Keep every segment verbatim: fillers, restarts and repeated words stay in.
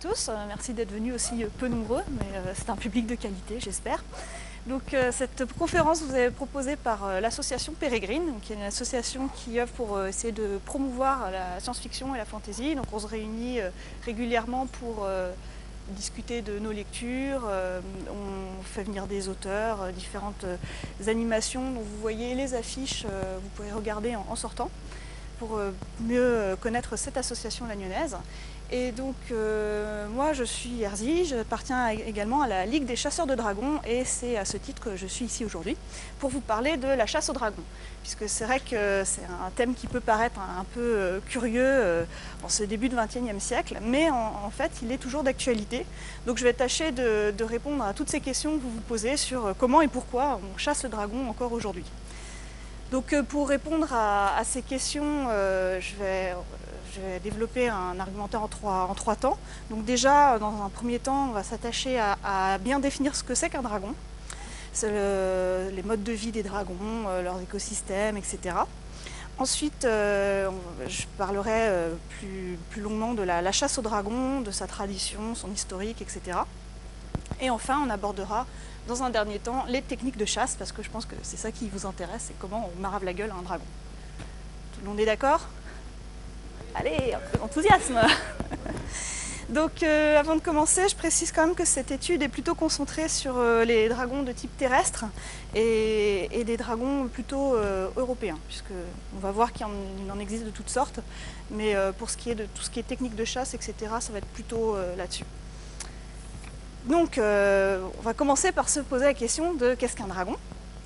tous, merci d'être venus aussi peu nombreux, mais c'est un public de qualité, j'espère. Donc cette conférence vous est proposée par l'association Pérégrine, qui est une association qui œuvre pour essayer de promouvoir la science-fiction et la fantasy. Donc on se réunit régulièrement pour discuter de nos lectures, on fait venir des auteurs, différentes animations dont vous voyez les affiches, vous pouvez regarder en sortant pour mieux connaître cette association lagnonnaise. Et donc euh, moi je suis Erzi, j'appartiens également à la Ligue des chasseurs de dragons et c'est à ce titre que je suis ici aujourd'hui pour vous parler de la chasse aux dragons. Puisque c'est vrai que c'est un thème qui peut paraître un, un peu euh, curieux euh, en ce début du vingtième siècle, mais en, en fait il est toujours d'actualité. Donc je vais tâcher de, de répondre à toutes ces questions que vous vous posez sur comment et pourquoi on chasse le dragon encore aujourd'hui. Donc pour répondre à, à ces questions, euh, je, vais, je vais développer un argumentaire en trois, en trois temps. Donc déjà, dans un premier temps, on va s'attacher à, à bien définir ce que c'est qu'un dragon. C'est le, les modes de vie des dragons, euh, leurs écosystèmes, et cetera. Ensuite, euh, je parlerai euh, plus, plus longuement de la, la chasse au dragon, de sa tradition, son historique, et cetera. Et enfin, on abordera dans un dernier temps les techniques de chasse, parce que je pense que c'est ça qui vous intéresse, c'est comment on marave la gueule à un dragon. Tout le monde est d'accord? Allez, un peu d'enthousiasme. Donc euh, avant de commencer, je précise quand même que cette étude est plutôt concentrée sur euh, les dragons de type terrestre et, et des dragons plutôt euh, européens, puisqu'on va voir qu'il en, en existe de toutes sortes, mais euh, pour ce qui est de tout ce qui est technique de chasse, et cetera, ça va être plutôt euh, là-dessus. Donc, euh, on va commencer par se poser la question de qu'est-ce qu'un dragon.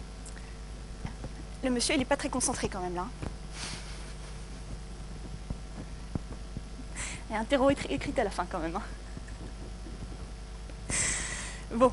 Le monsieur, il n'est pas très concentré quand même là. Il y a un terreau écrit à la fin quand même. Hein. Bon.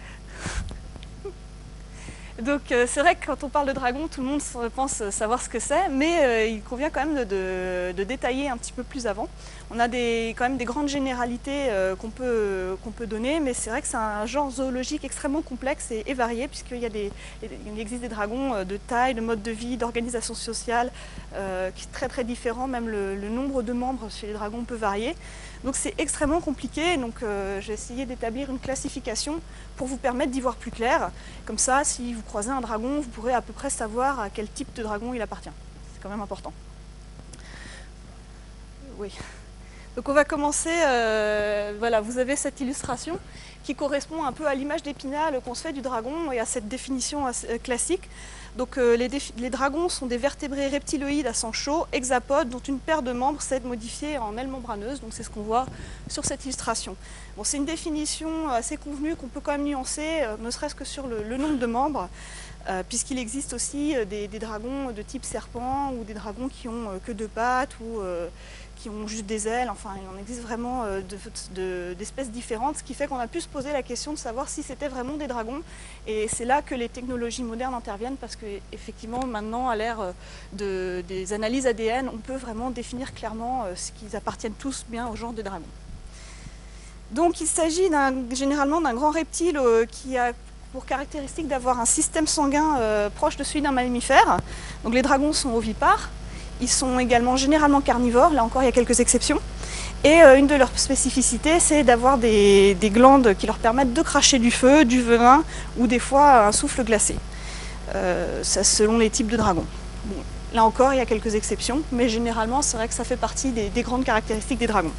Donc euh, c'est vrai que quand on parle de dragon, tout le monde pense savoir ce que c'est, mais euh, il convient quand même de, de, de détailler un petit peu plus avant. On a des, quand même des grandes généralités euh, qu'on peut, qu'on peut donner, mais c'est vrai que c'est un genre zoologique extrêmement complexe et, et varié, puisqu'il y a des, il existe des dragons de taille, de mode de vie, d'organisation sociale, euh, qui est très très différent, même le, le nombre de membres chez les dragons peut varier. Donc c'est extrêmement compliqué, donc euh, j'ai essayé d'établir une classification pour vous permettre d'y voir plus clair. Comme ça, si vous croisez un dragon, vous pourrez à peu près savoir à quel type de dragon il appartient. C'est quand même important. Oui. Donc on va commencer, euh, voilà, vous avez cette illustration qui correspond un peu à l'image d'Épinal qu'on se fait du dragon et à cette définition assez classique. Donc euh, les, les dragons sont des vertébrés reptiloïdes à sang chaud, hexapodes, dont une paire de membres s'est modifiée en aile membraneuse, donc c'est ce qu'on voit sur cette illustration. Bon, c'est une définition assez convenue qu'on peut quand même nuancer, euh, ne serait-ce que sur le, le nombre de membres, euh, puisqu'il existe aussi euh, des, des dragons de type serpent ou des dragons qui ont euh, que deux pattes ou euh, qui ont juste des ailes, enfin il en existe vraiment euh, d'espèces de, de, différentes, ce qui fait qu'on a pu se poser la question de savoir si c'était vraiment des dragons, et c'est là que les technologies modernes interviennent, parce que effectivement maintenant à l'ère de, des analyses A D N, on peut vraiment définir clairement euh, ce qu'ils appartiennent tous bien au genre de dragons. Donc il s'agit généralement d'un grand reptile euh, qui a pour caractéristique d'avoir un système sanguin euh, proche de celui d'un mammifère. Donc les dragons sont ovipares. Ils sont également généralement carnivores, là encore il y a quelques exceptions. Et euh, une de leurs spécificités, c'est d'avoir des, des glandes qui leur permettent de cracher du feu, du venin ou des fois un souffle glacé. Euh, ça, selon les types de dragons. Bon, là encore il y a quelques exceptions, mais généralement c'est vrai que ça fait partie des, des grandes caractéristiques des dragons.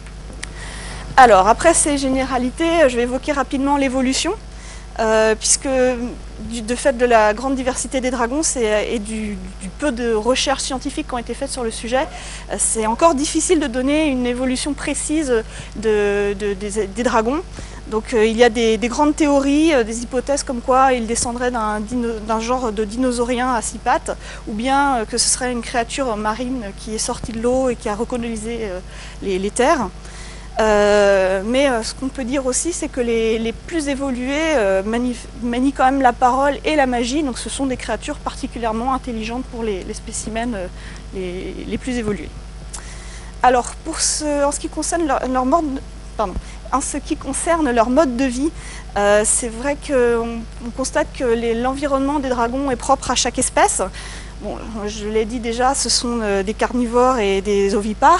Alors après ces généralités, je vais évoquer rapidement l'évolution. Euh, puisque du de fait de la grande diversité des dragons et du, du peu de recherches scientifiques qui ont été faites sur le sujet, euh, c'est encore difficile de donner une évolution précise de, de, des, des dragons. Donc euh, il y a des, des grandes théories, euh, des hypothèses comme quoi ils descendraient d'un d'un genre de dinosaurien à six pattes, ou bien euh, que ce serait une créature marine qui est sortie de l'eau et qui a recolonisé euh, les, les terres. Euh, mais euh, ce qu'on peut dire aussi, c'est que les, les plus évolués euh, manient, manient quand même la parole et la magie, donc ce sont des créatures particulièrement intelligentes pour les, les spécimens euh, les, les plus évolués. Alors, pour ce, en, ce qui concerne leur, leur mode, pardon, en ce qui concerne leur mode de vie, euh, c'est vrai qu'on on constate que l'environnement des dragons est propre à chaque espèce. Bon, je l'ai dit déjà, ce sont euh, des carnivores et des ovipares.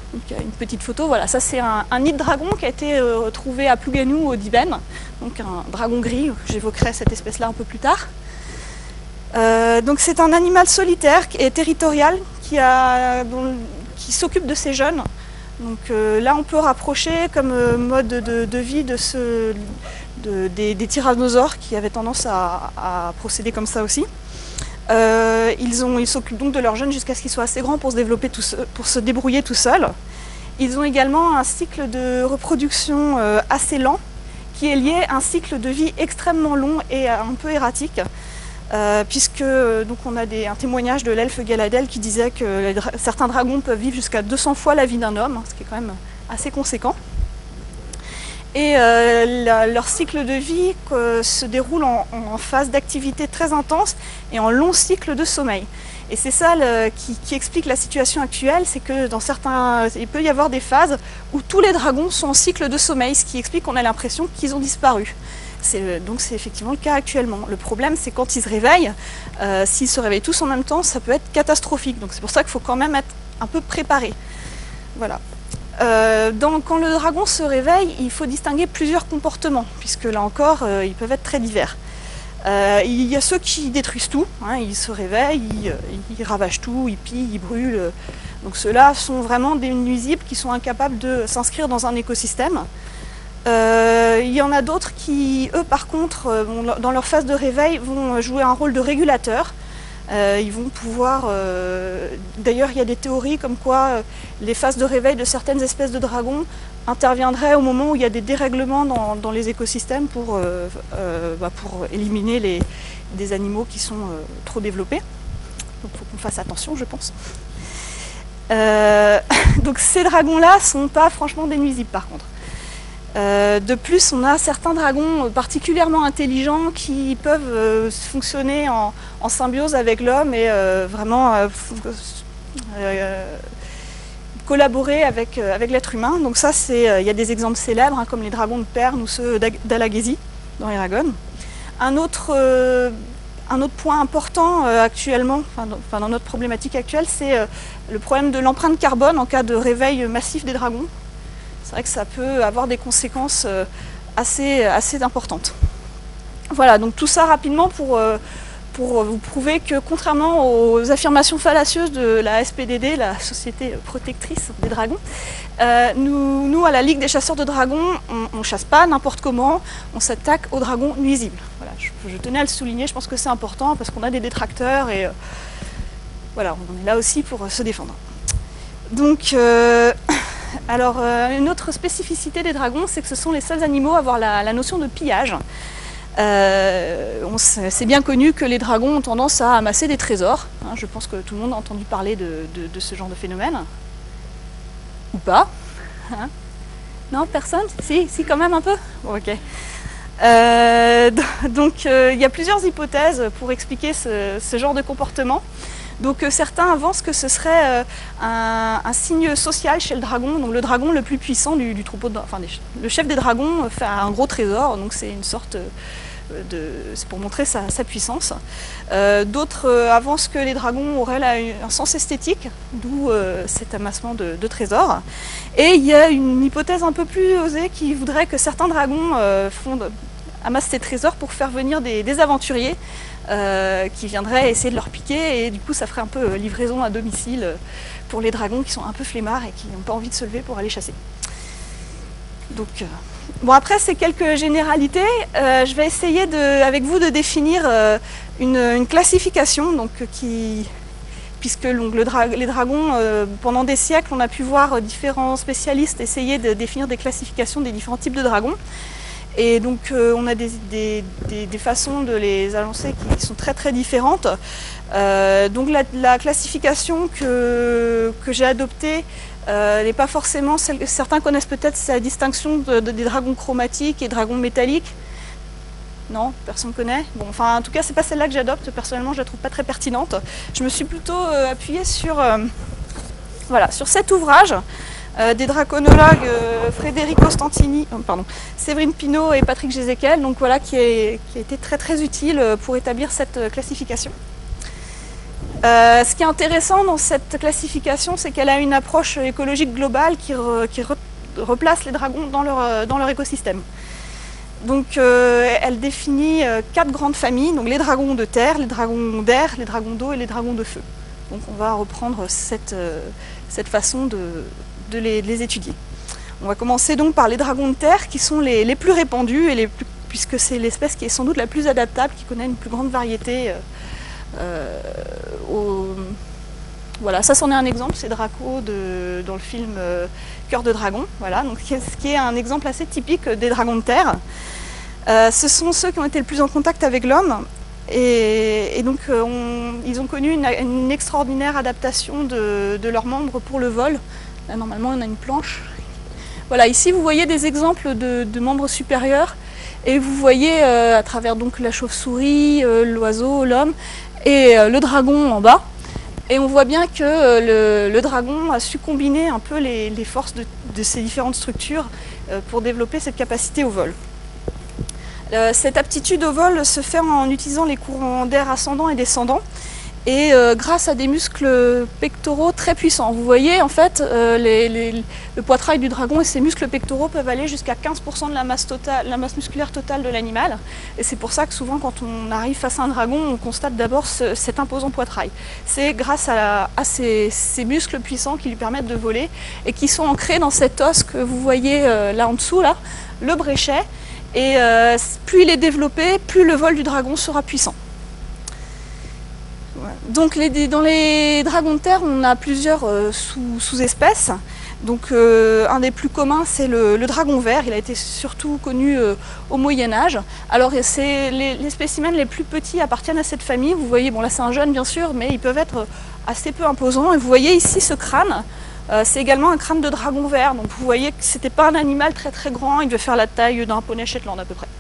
Donc, il y a une petite photo, voilà, ça c'est un, un nid de dragon qui a été euh, trouvé à Plouganou au Dibène, donc un dragon gris, j'évoquerai cette espèce-là un peu plus tard. Euh, donc c'est un animal solitaire et territorial qui, a, dont, qui s'occupe de ses jeunes. Donc euh, là on peut rapprocher comme euh, mode de, de vie de ce, de, des, des tyrannosaures qui avaient tendance à, à procéder comme ça aussi. Euh, ils ont, ils s'occupent donc de leurs jeunes jusqu'à ce qu'ils soient assez grands pour se développer tout seul, pour se débrouiller tout seuls. Ils ont également un cycle de reproduction euh, assez lent, qui est lié à un cycle de vie extrêmement long et un peu erratique, euh, puisque donc on a des, un témoignage de l'elfe Galadel qui disait que les dra certains dragons peuvent vivre jusqu'à deux cents fois la vie d'un homme, ce qui est quand même assez conséquent. Et euh, la, leur cycle de vie euh, se déroule en, en phase d'activité très intense et en long cycle de sommeil. Et c'est ça le, qui, qui explique la situation actuelle, c'est que dans certains, il peut y avoir des phases où tous les dragons sont en cycle de sommeil, ce qui explique qu'on a l'impression qu'ils ont disparu. Donc c'est effectivement le cas actuellement. Le problème c'est quand ils se réveillent, euh, s'ils se réveillent tous en même temps, ça peut être catastrophique. Donc c'est pour ça qu'il faut quand même être un peu préparé. Voilà. Euh, dans, quand le dragon se réveille, il faut distinguer plusieurs comportements, puisque là encore, euh, ils peuvent être très divers. Euh, il y a ceux qui détruisent tout, hein, ils se réveillent, ils, ils ravagent tout, ils pillent, ils brûlent. Donc ceux-là sont vraiment des nuisibles qui sont incapables de s'inscrire dans un écosystème. Euh, il y en a d'autres qui, eux par contre, euh, dans leur phase de réveil, vont jouer un rôle de régulateur. Euh, ils vont pouvoir... Euh, D'ailleurs, il y a des théories comme quoi euh, les phases de réveil de certaines espèces de dragons interviendraient au moment où il y a des dérèglements dans, dans les écosystèmes pour, euh, euh, bah, pour éliminer les, des animaux qui sont euh, trop développés. Donc il faut qu'on fasse attention, je pense. Euh, donc ces dragons-là ne sont pas franchement des nuisibles par contre. Euh, de plus, on a certains dragons particulièrement intelligents qui peuvent euh, fonctionner en, en symbiose avec l'homme et euh, vraiment euh, euh, collaborer avec, euh, avec l'être humain. Donc ça, c'est, euh, il y a des exemples célèbres, hein, comme les dragons de Pern ou ceux d'Alagesi dans Eragon. Un autre, euh, un autre point important euh, actuellement, enfin dans, enfin dans notre problématique actuelle, c'est euh, le problème de l'empreinte carbone en cas de réveil massif des dragons. C'est vrai que ça peut avoir des conséquences assez, assez importantes. Voilà, donc tout ça rapidement pour, pour vous prouver que contrairement aux affirmations fallacieuses de la S P D D, la Société Protectrice des Dragons, euh, nous, nous, à la Ligue des Chasseurs de Dragons, on ne chasse pas n'importe comment, on s'attaque aux dragons nuisibles. Voilà, je, je tenais à le souligner, je pense que c'est important parce qu'on a des détracteurs et euh, voilà, on est là aussi pour se défendre. Donc... Euh, Alors, euh, une autre spécificité des dragons, c'est que ce sont les seuls animaux à avoir la, la notion de pillage. Euh, c'est bien connu que les dragons ont tendance à amasser des trésors. Hein, je pense que tout le monde a entendu parler de, de, de ce genre de phénomène. Ou pas hein? Non, personne? Si, si, quand même un peu? Bon, ok. Euh, donc, euh, il y a plusieurs hypothèses pour expliquer ce, ce genre de comportement. Donc euh, certains avancent que ce serait euh, un, un signe social chez le dragon, donc le dragon le plus puissant du, du troupeau, de, enfin des, le chef des dragons fait un gros trésor, donc c'est une sorte de, c'est pour montrer sa, sa puissance. Euh, D'autres euh, avancent que les dragons auraient là, un sens esthétique, d'où euh, cet amassement de, de trésors. Et il y a une hypothèse un peu plus osée qui voudrait que certains dragons euh, font de, amassent ces trésors pour faire venir des, des aventuriers. Euh, qui viendraient essayer de leur piquer et du coup ça ferait un peu livraison à domicile pour les dragons qui sont un peu flemmards et qui n'ont pas envie de se lever pour aller chasser. Donc, euh... bon après ces quelques généralités, euh, je vais essayer de, avec vous de définir euh, une, une classification donc, qui, puisque donc, le dra les dragons, euh, pendant des siècles on a pu voir différents spécialistes essayer de définir des classifications des différents types de dragons. Et donc euh, on a des, des, des, des façons de les annoncer qui sont très très différentes. Euh, donc la, la classification que, que j'ai adoptée euh, n'est pas forcément celle que certains connaissent peut-être, c'est la distinction de, de, des dragons chromatiques et dragons métalliques. Non, personne ne connaît. Bon, enfin en tout cas c'est pas celle-là que j'adopte, personnellement je la trouve pas très pertinente. Je me suis plutôt euh, appuyée sur, euh, voilà, sur cet ouvrage. Euh, des draconologues euh, Federico Stantini, oh, pardon, Séverine Pinault et Patrick Gézéquel, donc voilà, qui, est, qui a été très très utile pour établir cette classification. Euh, ce qui est intéressant dans cette classification, c'est qu'elle a une approche écologique globale qui, re, qui re, replace les dragons dans leur, dans leur écosystème. Donc euh, elle définit euh, quatre grandes familles, donc les dragons de terre, les dragons d'air, les dragons d'eau et les dragons de feu. Donc on va reprendre cette, euh, cette façon de, de, les, de les étudier. On va commencer donc par les dragons de terre qui sont les, les plus répandus, et les plus, puisque c'est l'espèce qui est sans doute la plus adaptable, qui connaît une plus grande variété. Euh, euh, au... Voilà, ça c'en est un exemple, c'est Draco de, dans le film euh, Cœur de dragon, voilà, donc, ce qui est un exemple assez typique des dragons de terre. Euh, ce sont ceux qui ont été le plus en contact avec l'homme, et, et donc euh, on, ils ont connu une, une extraordinaire adaptation de, de leurs membres pour le vol. Là normalement on a une planche. Voilà, ici vous voyez des exemples de, de membres supérieurs, et vous voyez euh, à travers donc la chauve-souris, euh, l'oiseau, l'homme, et euh, le dragon en bas. Et on voit bien que euh, le, le dragon a su combiner un peu les, les forces de, de ces différentes structures euh, pour développer cette capacité au vol. Euh, cette aptitude au vol se fait en utilisant les courants d'air ascendant et descendant, et euh, grâce à des muscles pectoraux très puissants. Vous voyez en fait euh, les, les, le poitrail du dragon et ses muscles pectoraux peuvent aller jusqu'à quinze pour cent de la masse, totale, la masse musculaire totale de l'animal, et c'est pour ça que souvent quand on arrive face à un dragon on constate d'abord ce, cet imposant poitrail. C'est grâce à, à ces, ces muscles puissants qui lui permettent de voler et qui sont ancrés dans cet os que vous voyez euh, là en dessous, là, le bréchet, et euh, plus il est développé, plus le vol du dragon sera puissant. Donc les, dans les dragons de terre, on a plusieurs euh, sous-espèces. Sous Donc euh, un des plus communs, c'est le, le dragon vert. Il a été surtout connu euh, au Moyen-Âge. Alors les, les spécimens les plus petits appartiennent à cette famille. Vous voyez, bon là c'est un jeune bien sûr, mais ils peuvent être assez peu imposants. Et vous voyez ici ce crâne, euh, c'est également un crâne de dragon vert. Donc vous voyez que c'était pas un animal très très grand, il devait faire la taille d'un poney Shetland à peu près.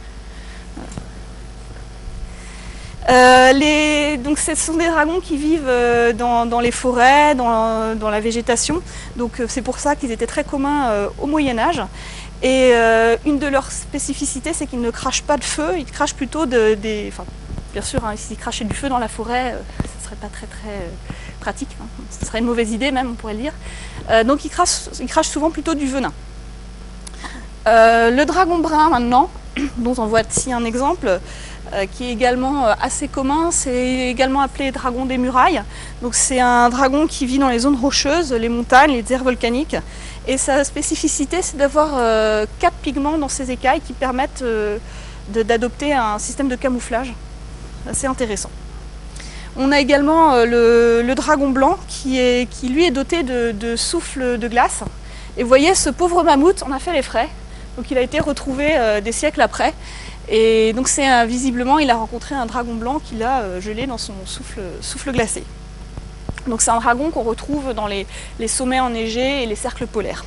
Euh, les, donc ce sont des dragons qui vivent euh, dans, dans les forêts, dans, dans la végétation, donc euh, c'est pour ça qu'ils étaient très communs euh, au Moyen-Âge. Et euh, une de leurs spécificités, c'est qu'ils ne crachent pas de feu, ils crachent plutôt de, des... Enfin, bien sûr, hein, s'ils crachaient du feu dans la forêt, euh, ce ne serait pas très très euh, pratique, hein, ce serait une mauvaise idée même, on pourrait le dire. Euh, donc ils crachent, ils crachent souvent plutôt du venin. Euh, le dragon brun maintenant, dont on voit ici un exemple, Euh, qui est également euh, assez commun, c'est également appelé dragon des murailles. Donc c'est un dragon qui vit dans les zones rocheuses, les montagnes, les déserts volcaniques. Et sa spécificité, c'est d'avoir euh, quatre pigments dans ses écailles qui permettent euh, d'adopter un système de camouflage assez intéressant. On a également euh, le, le dragon blanc qui, est, qui lui est doté de, de souffle de glace. Et vous voyez, ce pauvre mammouth en a fait les frais. Donc il a été retrouvé euh, des siècles après. Et donc c'est euh, visiblement, il a rencontré un dragon blanc qui l'a euh, gelé dans son souffle, souffle glacé. Donc c'est un dragon qu'on retrouve dans les, les sommets enneigés et les cercles polaires.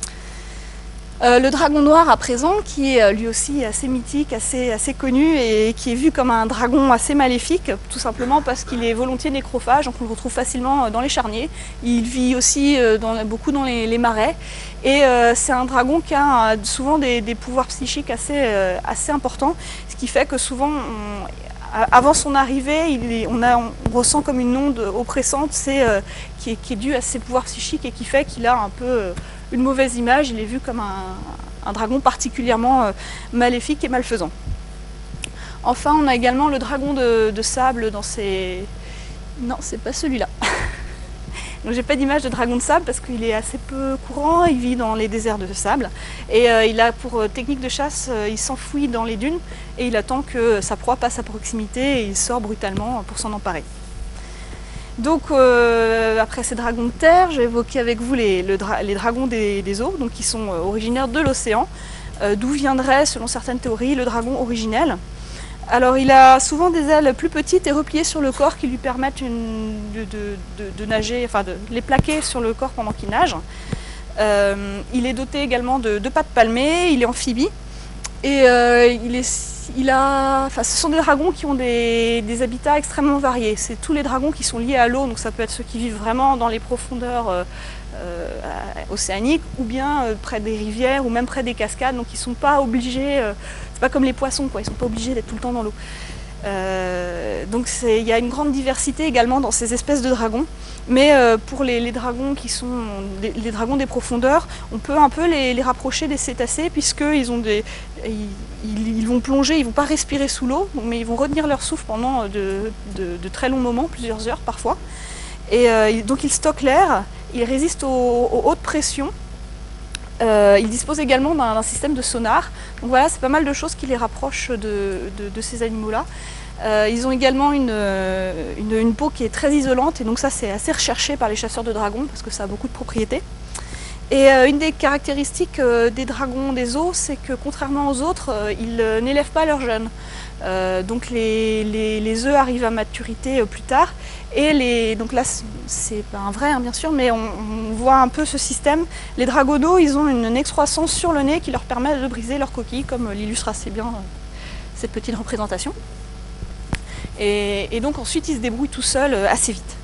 Euh, le dragon noir à présent, qui est lui aussi assez mythique, assez, assez connu et qui est vu comme un dragon assez maléfique, tout simplement parce qu'il est volontiers nécrophage, donc on le retrouve facilement dans les charniers. Il vit aussi dans, beaucoup dans les, les marais, et euh, c'est un dragon qui a souvent des, des pouvoirs psychiques assez, euh, assez importants, ce qui fait que souvent, on, avant son arrivée, il est, on, a, on ressent comme une onde oppressante c'est, euh, qui, est, qui est due à ses pouvoirs psychiques et qui fait qu'il a un peu euh, une mauvaise image, il est vu comme un, un dragon particulièrement euh, maléfique et malfaisant. Enfin, on a également le dragon de, de sable dans ses... Non, c'est pas celui-là. Donc j'ai pas d'image de dragon de sable parce qu'il est assez peu courant, il vit dans les déserts de sable. Et euh, il a pour euh, technique de chasse, euh, il s'enfouit dans les dunes et il attend que sa proie passe à proximité et il sort brutalement pour s'en emparer. Donc euh, après ces dragons de terre, j'ai évoqué avec vous les, le dra les dragons des, des eaux, donc qui sont euh, originaires de l'océan, euh, d'où viendrait, selon certaines théories, le dragon originel. Alors il a souvent des ailes plus petites et repliées sur le corps qui lui permettent une, de, de, de, de nager, enfin de les plaquer sur le corps pendant qu'il nage. Euh, il est doté également de deux pattes palmées, il est amphibie et euh, il est, il a, enfin, ce sont des dragons qui ont des, des habitats extrêmement variés. C'est tous les dragons qui sont liés à l'eau, donc ça peut être ceux qui vivent vraiment dans les profondeurs euh, euh, océaniques ou bien euh, près des rivières ou même près des cascades, donc ils ne sont pas obligés, euh, c'est pas comme les poissons, quoi, ils ne sont pas obligés d'être tout le temps dans l'eau. Euh, donc il y a une grande diversité également dans ces espèces de dragons. Mais euh, pour les, les dragons qui sont les, les dragons des profondeurs, on peut un peu les, les rapprocher des cétacés, puisqu'ils ont des, ils, ils vont plonger, ils ne vont pas respirer sous l'eau, mais ils vont retenir leur souffle pendant de, de, de très longs moments, plusieurs heures parfois. Et euh, donc ils stockent l'air, ils résistent aux, aux hautes pressions. Euh, ils disposent également d'un système de sonar. Donc voilà, c'est pas mal de choses qui les rapprochent de, de, de ces animaux-là. Euh, ils ont également une, une, une peau qui est très isolante, et donc ça c'est assez recherché par les chasseurs de dragons parce que ça a beaucoup de propriétés. Et euh, une des caractéristiques euh, des dragons des eaux, c'est que contrairement aux autres, euh, ils euh, n'élèvent pas leurs jeunes. Euh, donc les, les, les œufs arrivent à maturité euh, plus tard. Et les, donc là, c'est pas un vrai hein, bien sûr, mais on, on voit un peu ce système. Les dragons d'eau, ils ont une, une excroissance sur le nez qui leur permet de briser leur coquille, comme l'illustre assez bien euh, cette petite représentation. Et, et donc ensuite, ils se débrouillent tout seuls euh, assez vite.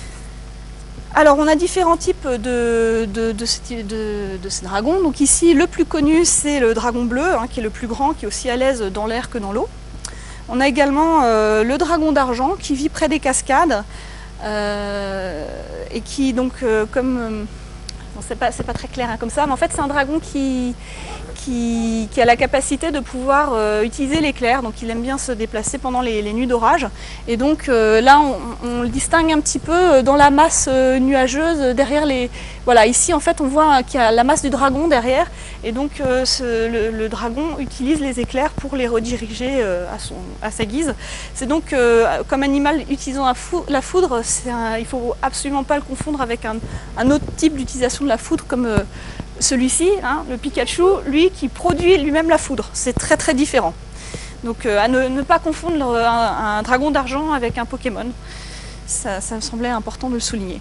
Alors on a différents types de, de, de, ce, de, de ces dragons. Donc ici le plus connu c'est le dragon bleu, hein, qui est le plus grand, qui est aussi à l'aise dans l'air que dans l'eau. On a également euh, le dragon d'argent qui vit près des cascades euh, et qui donc euh, comme... Euh, bon, c'est pas, c'est pas très clair hein, comme ça, mais en fait c'est un dragon qui, qui, qui a la capacité de pouvoir euh, utiliser l'éclair, donc il aime bien se déplacer pendant les, les nuits d'orage. Et donc euh, là on, on le distingue un petit peu dans la masse euh, nuageuse derrière les... Voilà, ici en fait on voit qu'il y a la masse du dragon derrière, et donc euh, ce, le, le dragon utilise les éclairs pour les rediriger euh, à, son, à sa guise. C'est donc euh, comme animal utilisant la, fou, la foudre, un, il ne faut absolument pas le confondre avec un, un autre type d'utilisation de la foudre comme euh, celui-ci, hein, le Pikachu, lui qui produit lui-même la foudre. C'est très très différent. Donc euh, à ne, ne pas confondre un, un dragon d'argent avec un Pokémon. Ça, ça me semblait important de le souligner.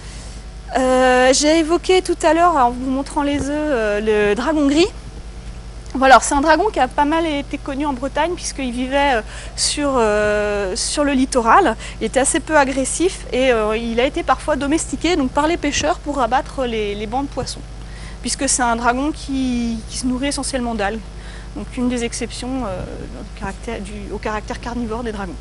Euh, J'ai évoqué tout à l'heure, en vous montrant les œufs, euh, le dragon gris. Voilà, c'est un dragon qui a pas mal été connu en Bretagne puisqu'il vivait sur, euh, sur le littoral. Il était assez peu agressif et euh, il a été parfois domestiqué donc, par les pêcheurs pour abattre les, les bancs de poissons. Puisque c'est un dragon qui, qui se nourrit essentiellement d'algues. Donc une des exceptions euh, au, caractère, du, au caractère carnivore des dragons.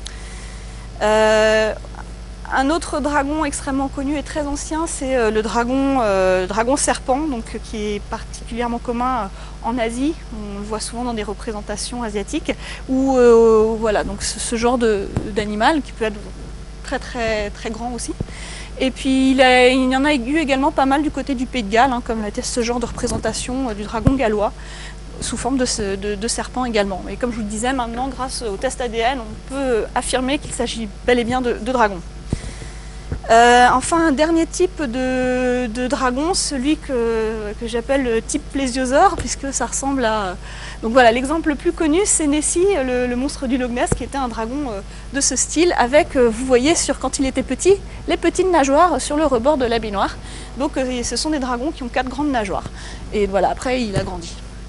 Euh, Un autre dragon extrêmement connu et très ancien, c'est euh, le dragon, euh, dragon serpent, donc, euh, qui est particulièrement commun euh, en Asie. On le voit souvent dans des représentations asiatiques, où euh, voilà, donc ce, ce genre d'animal qui peut être très très très grand aussi. Et puis il, a, il y en a eu également pas mal du côté du Pays de Galles, hein, comme ce genre de représentation euh, du dragon gallois, sous forme de, ce, de, de serpent également. Et comme je vous le disais, maintenant, grâce au test A D N, on peut affirmer qu'il s'agit bel et bien de, de dragon. Euh, enfin, un dernier type de, de dragon, celui que, que j'appelle le type plésiosaure, puisque ça ressemble à... Donc voilà, l'exemple le plus connu, c'est Nessie, le, le monstre du Loch Ness, qui était un dragon euh, de ce style, avec, euh, vous voyez, sur, quand il était petit, les petites nageoires sur le rebord de la baignoire. Donc euh, ce sont des dragons qui ont quatre grandes nageoires. Et voilà, après, il a grandi.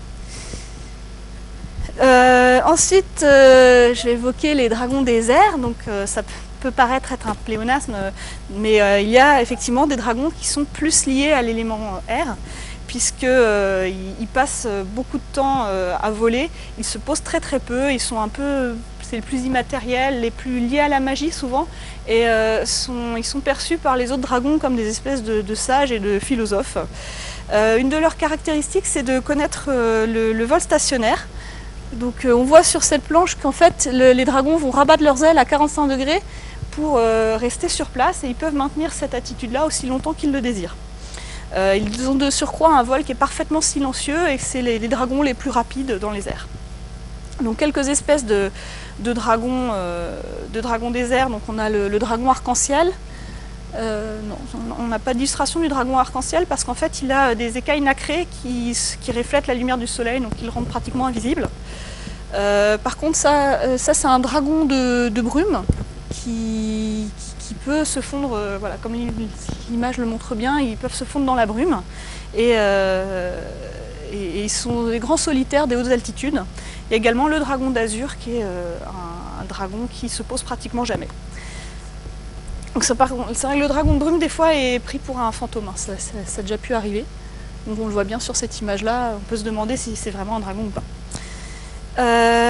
Euh, ensuite, euh, je vais évoquer les dragons des airs, donc euh, ça peut paraître être un pléonasme, mais euh, il y a effectivement des dragons qui sont plus liés à l'élément air, puisqu'ils euh, ils passent beaucoup de temps euh, à voler, ils se posent très très peu, ils sont un peu, c'est les plus immatériels, les plus liés à la magie souvent, et euh, sont, ils sont perçus par les autres dragons comme des espèces de, de sages et de philosophes. Euh, une de leurs caractéristiques, c'est de connaître euh, le, le vol stationnaire. Donc euh, on voit sur cette planche qu'en fait le, les dragons vont rabattre leurs ailes à quarante-cinq degrés pour euh, rester sur place, et ils peuvent maintenir cette attitude-là aussi longtemps qu'ils le désirent. Euh, ils ont de surcroît un vol qui est parfaitement silencieux et c'est les, les dragons les plus rapides dans les airs. Donc quelques espèces de, de, dragons, euh, de dragons des airs. Donc on a le, le dragon arc-en-ciel. Euh, non, on n'a pas d'illustration du dragon arc-en-ciel parce qu'en fait il a des écailles nacrées qui, qui reflètent la lumière du soleil, donc ils le rendent pratiquement invisible. Euh, par contre ça, ça c'est un dragon de, de brume qui, qui, qui peut se fondre, euh, voilà, comme l'image le montre bien, ils peuvent se fondre dans la brume et, euh, et, et ils sont des grands solitaires des hautes altitudes. Il y a également le dragon d'azur qui est euh, un, un dragon qui se pose pratiquement jamais. Donc c'est vrai que le dragon de brume des fois est pris pour un fantôme, hein. ça, ça, ça a déjà pu arriver. Donc on le voit bien sur cette image là, on peut se demander si c'est vraiment un dragon ou pas. Euh,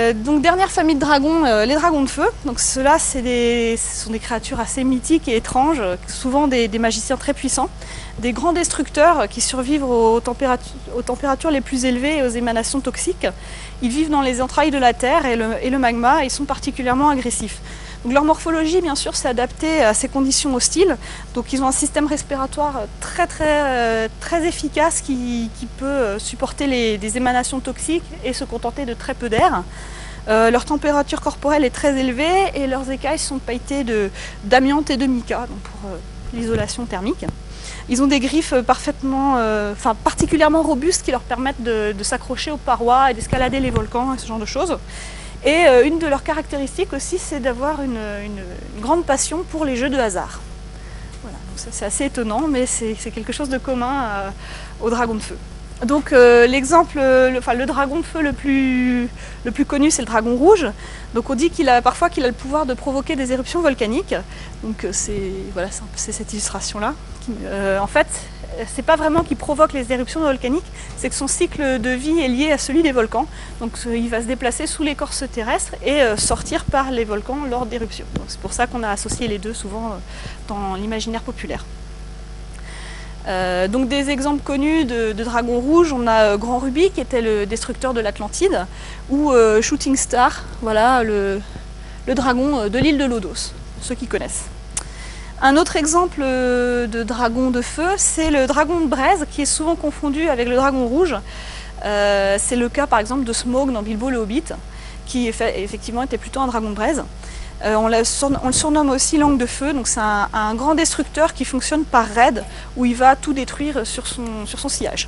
Euh, donc dernière famille de dragons, euh, les dragons de feu. Donc ceux-là, c'est des, ce sont des créatures assez mythiques et étranges, souvent des, des magiciens très puissants, des grands destructeurs qui survivent aux températures, aux températures les plus élevées et aux émanations toxiques. Ils vivent dans les entrailles de la terre et le, et le magma, et ils sont particulièrement agressifs. Donc leur morphologie, bien sûr, s'est adaptée à ces conditions hostiles. Donc ils ont un système respiratoire très très très efficace qui, qui peut supporter les, des émanations toxiques et se contenter de très peu d'air. Euh, leur température corporelle est très élevée et leurs écailles sont pailletées d'amiante et de mica, donc pour euh, l'isolation thermique. Ils ont des griffes parfaitement, euh, enfin particulièrement robustes qui leur permettent de, de s'accrocher aux parois et d'escalader les volcans et ce genre de choses. Et euh, une de leurs caractéristiques aussi, c'est d'avoir une, une, une grande passion pour les jeux de hasard. Voilà, donc ça c'est assez étonnant, mais c'est quelque chose de commun euh, aux dragons de feu. Donc euh, l'exemple, le, enfin, le dragon de feu le plus, le plus connu, c'est le dragon rouge. Donc on dit qu'il a parfois qu'il a le pouvoir de provoquer des éruptions volcaniques. Donc c'est voilà, c'est cette illustration-là. Euh, en fait, c'est pas vraiment qu'il provoque les éruptions volcaniques, c'est que son cycle de vie est lié à celui des volcans. Donc il va se déplacer sous l'écorce terrestre et euh, sortir par les volcans lors d'éruptions. C'est pour ça qu'on a associé les deux souvent euh, dans l'imaginaire populaire. Euh, donc des exemples connus de, de dragons rouges, on a euh, Grand Ruby qui était le destructeur de l'Atlantide, ou euh, Shooting Star, voilà le, le dragon de l'île de Lodos, ceux qui connaissent. Un autre exemple de dragon de feu, c'est le dragon de braise, qui est souvent confondu avec le dragon rouge. Euh, c'est le cas par exemple de Smaug dans Bilbo le Hobbit, qui effectivement était plutôt un dragon de braise. Euh, on, on le surnomme aussi langue de feu, donc c'est un, un grand destructeur qui fonctionne par raid, où il va tout détruire sur son, sur son sillage.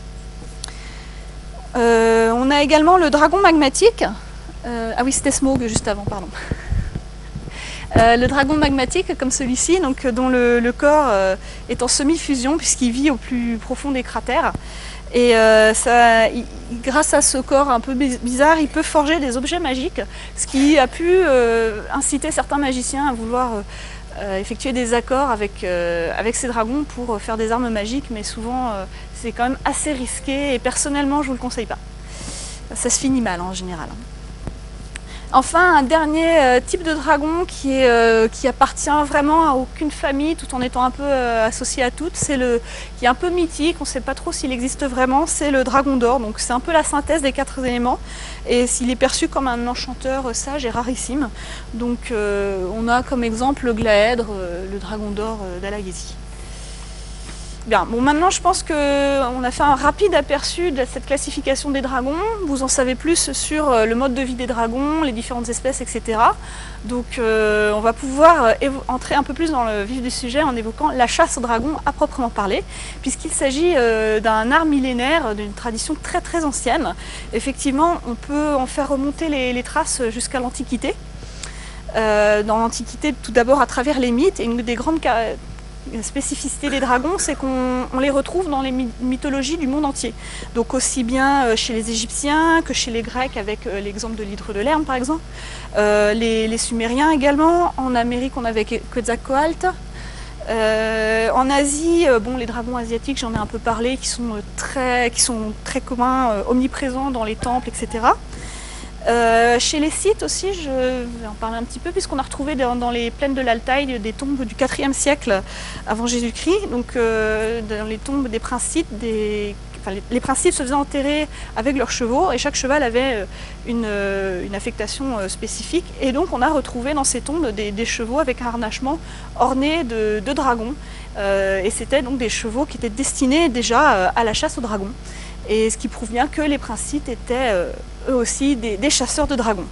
Euh, on a également le dragon magmatique. Euh, ah oui, c'était Smaug juste avant, pardon. Euh, le dragon magmatique, comme celui-ci, donc dont le, le corps euh, est en semi-fusion puisqu'il vit au plus profond des cratères. Et euh, ça, il, grâce à ce corps un peu bizarre, il peut forger des objets magiques, ce qui a pu euh, inciter certains magiciens à vouloir euh, effectuer des accords avec, euh, avec ces dragons pour faire des armes magiques, mais souvent euh, c'est quand même assez risqué et personnellement je ne vous le conseille pas. Ça se finit mal en général. Enfin, un dernier euh, type de dragon qui, est, euh, qui appartient vraiment à aucune famille, tout en étant un peu euh, associé à toutes, c'est le qui est un peu mythique, on ne sait pas trop s'il existe vraiment, c'est le dragon d'or. Donc c'est un peu la synthèse des quatre éléments, et s'il est perçu comme un enchanteur sage et rarissime. Donc euh, on a comme exemple le Glaèdre, euh, le dragon d'or euh, d'Alagaësie. Bien, bon maintenant je pense qu'on a fait un rapide aperçu de cette classification des dragons. Vous en savez plus sur le mode de vie des dragons, les différentes espèces, et cetera. Donc euh, on va pouvoir entrer un peu plus dans le vif du sujet en évoquant la chasse aux dragons à proprement parler, puisqu'il s'agit euh, d'un art millénaire, d'une tradition très très ancienne. Effectivement, on peut en faire remonter les, les traces jusqu'à l'Antiquité. Euh, dans l'Antiquité, tout d'abord à travers les mythes, et une des grandes La spécificité des dragons, c'est qu'on les retrouve dans les mythologies du monde entier. Donc aussi bien chez les Égyptiens que chez les Grecs, avec l'exemple de l'hydre de Lerne par exemple. Euh, les, les Sumériens également. En Amérique, on avait Quetzalcoatl. Euh, en Asie, bon, les dragons asiatiques, j'en ai un peu parlé, qui sont très, qui sont très communs, omniprésents dans les temples, et cetera. Euh, chez les Scythes aussi, je vais en parler un petit peu, puisqu'on a retrouvé dans, dans les plaines de l'Altaï des tombes du quatrième siècle avant Jésus-Christ. Donc euh, dans les tombes des princes scythes, des, enfin, les, les princes scythes se faisaient enterrer avec leurs chevaux, et chaque cheval avait une, une affectation spécifique. Et donc on a retrouvé dans ces tombes des, des chevaux avec un harnachement orné de, de dragons. Euh, et c'était donc des chevaux qui étaient destinés déjà à la chasse aux dragons. Et ce qui prouve bien que les princes scythes étaient euh, eux aussi des, des chasseurs de dragons.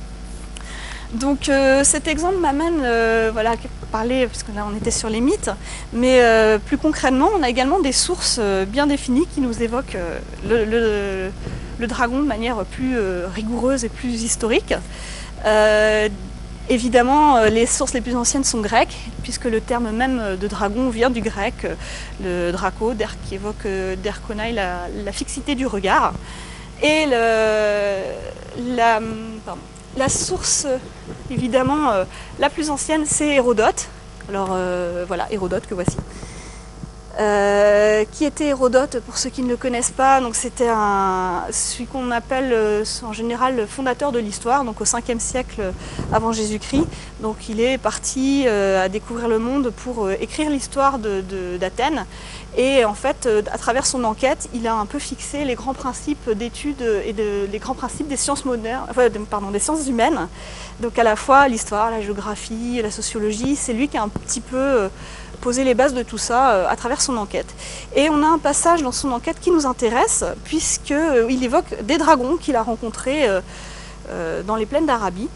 Donc euh, cet exemple m'amène euh, voilà, à parler, parce que là on était sur les mythes, mais euh, plus concrètement on a également des sources euh, bien définies qui nous évoquent euh, le, le, le dragon de manière plus euh, rigoureuse et plus historique. Euh, Évidemment, les sources les plus anciennes sont grecques, puisque le terme même de dragon vient du grec, le draco, qui évoque derkonai, la, la fixité du regard. Et le, la, pardon, la source, évidemment, la plus ancienne, c'est Hérodote. Alors euh, voilà, Hérodote que voici. Euh, qui était Hérodote, pour ceux qui ne le connaissent pas? Donc c'était un, celui qu'on appelle euh, en général le fondateur de l'histoire, donc au cinquième siècle avant Jésus-Christ. Donc il est parti euh, à découvrir le monde pour euh, écrire l'histoire d'Athènes. Et en fait, euh, à travers son enquête, il a un peu fixé les grands principes d'études et de, les grands principes des sciences modernes, enfin, de, pardon, des sciences humaines. Donc à la fois l'histoire, la géographie, la sociologie. C'est lui qui a un petit peu euh, poser les bases de tout ça euh, à travers son enquête. Et on a un passage dans son enquête qui nous intéresse, puisqu'il euh, évoque des dragons qu'il a rencontrés euh, euh, dans les plaines d'Arabie.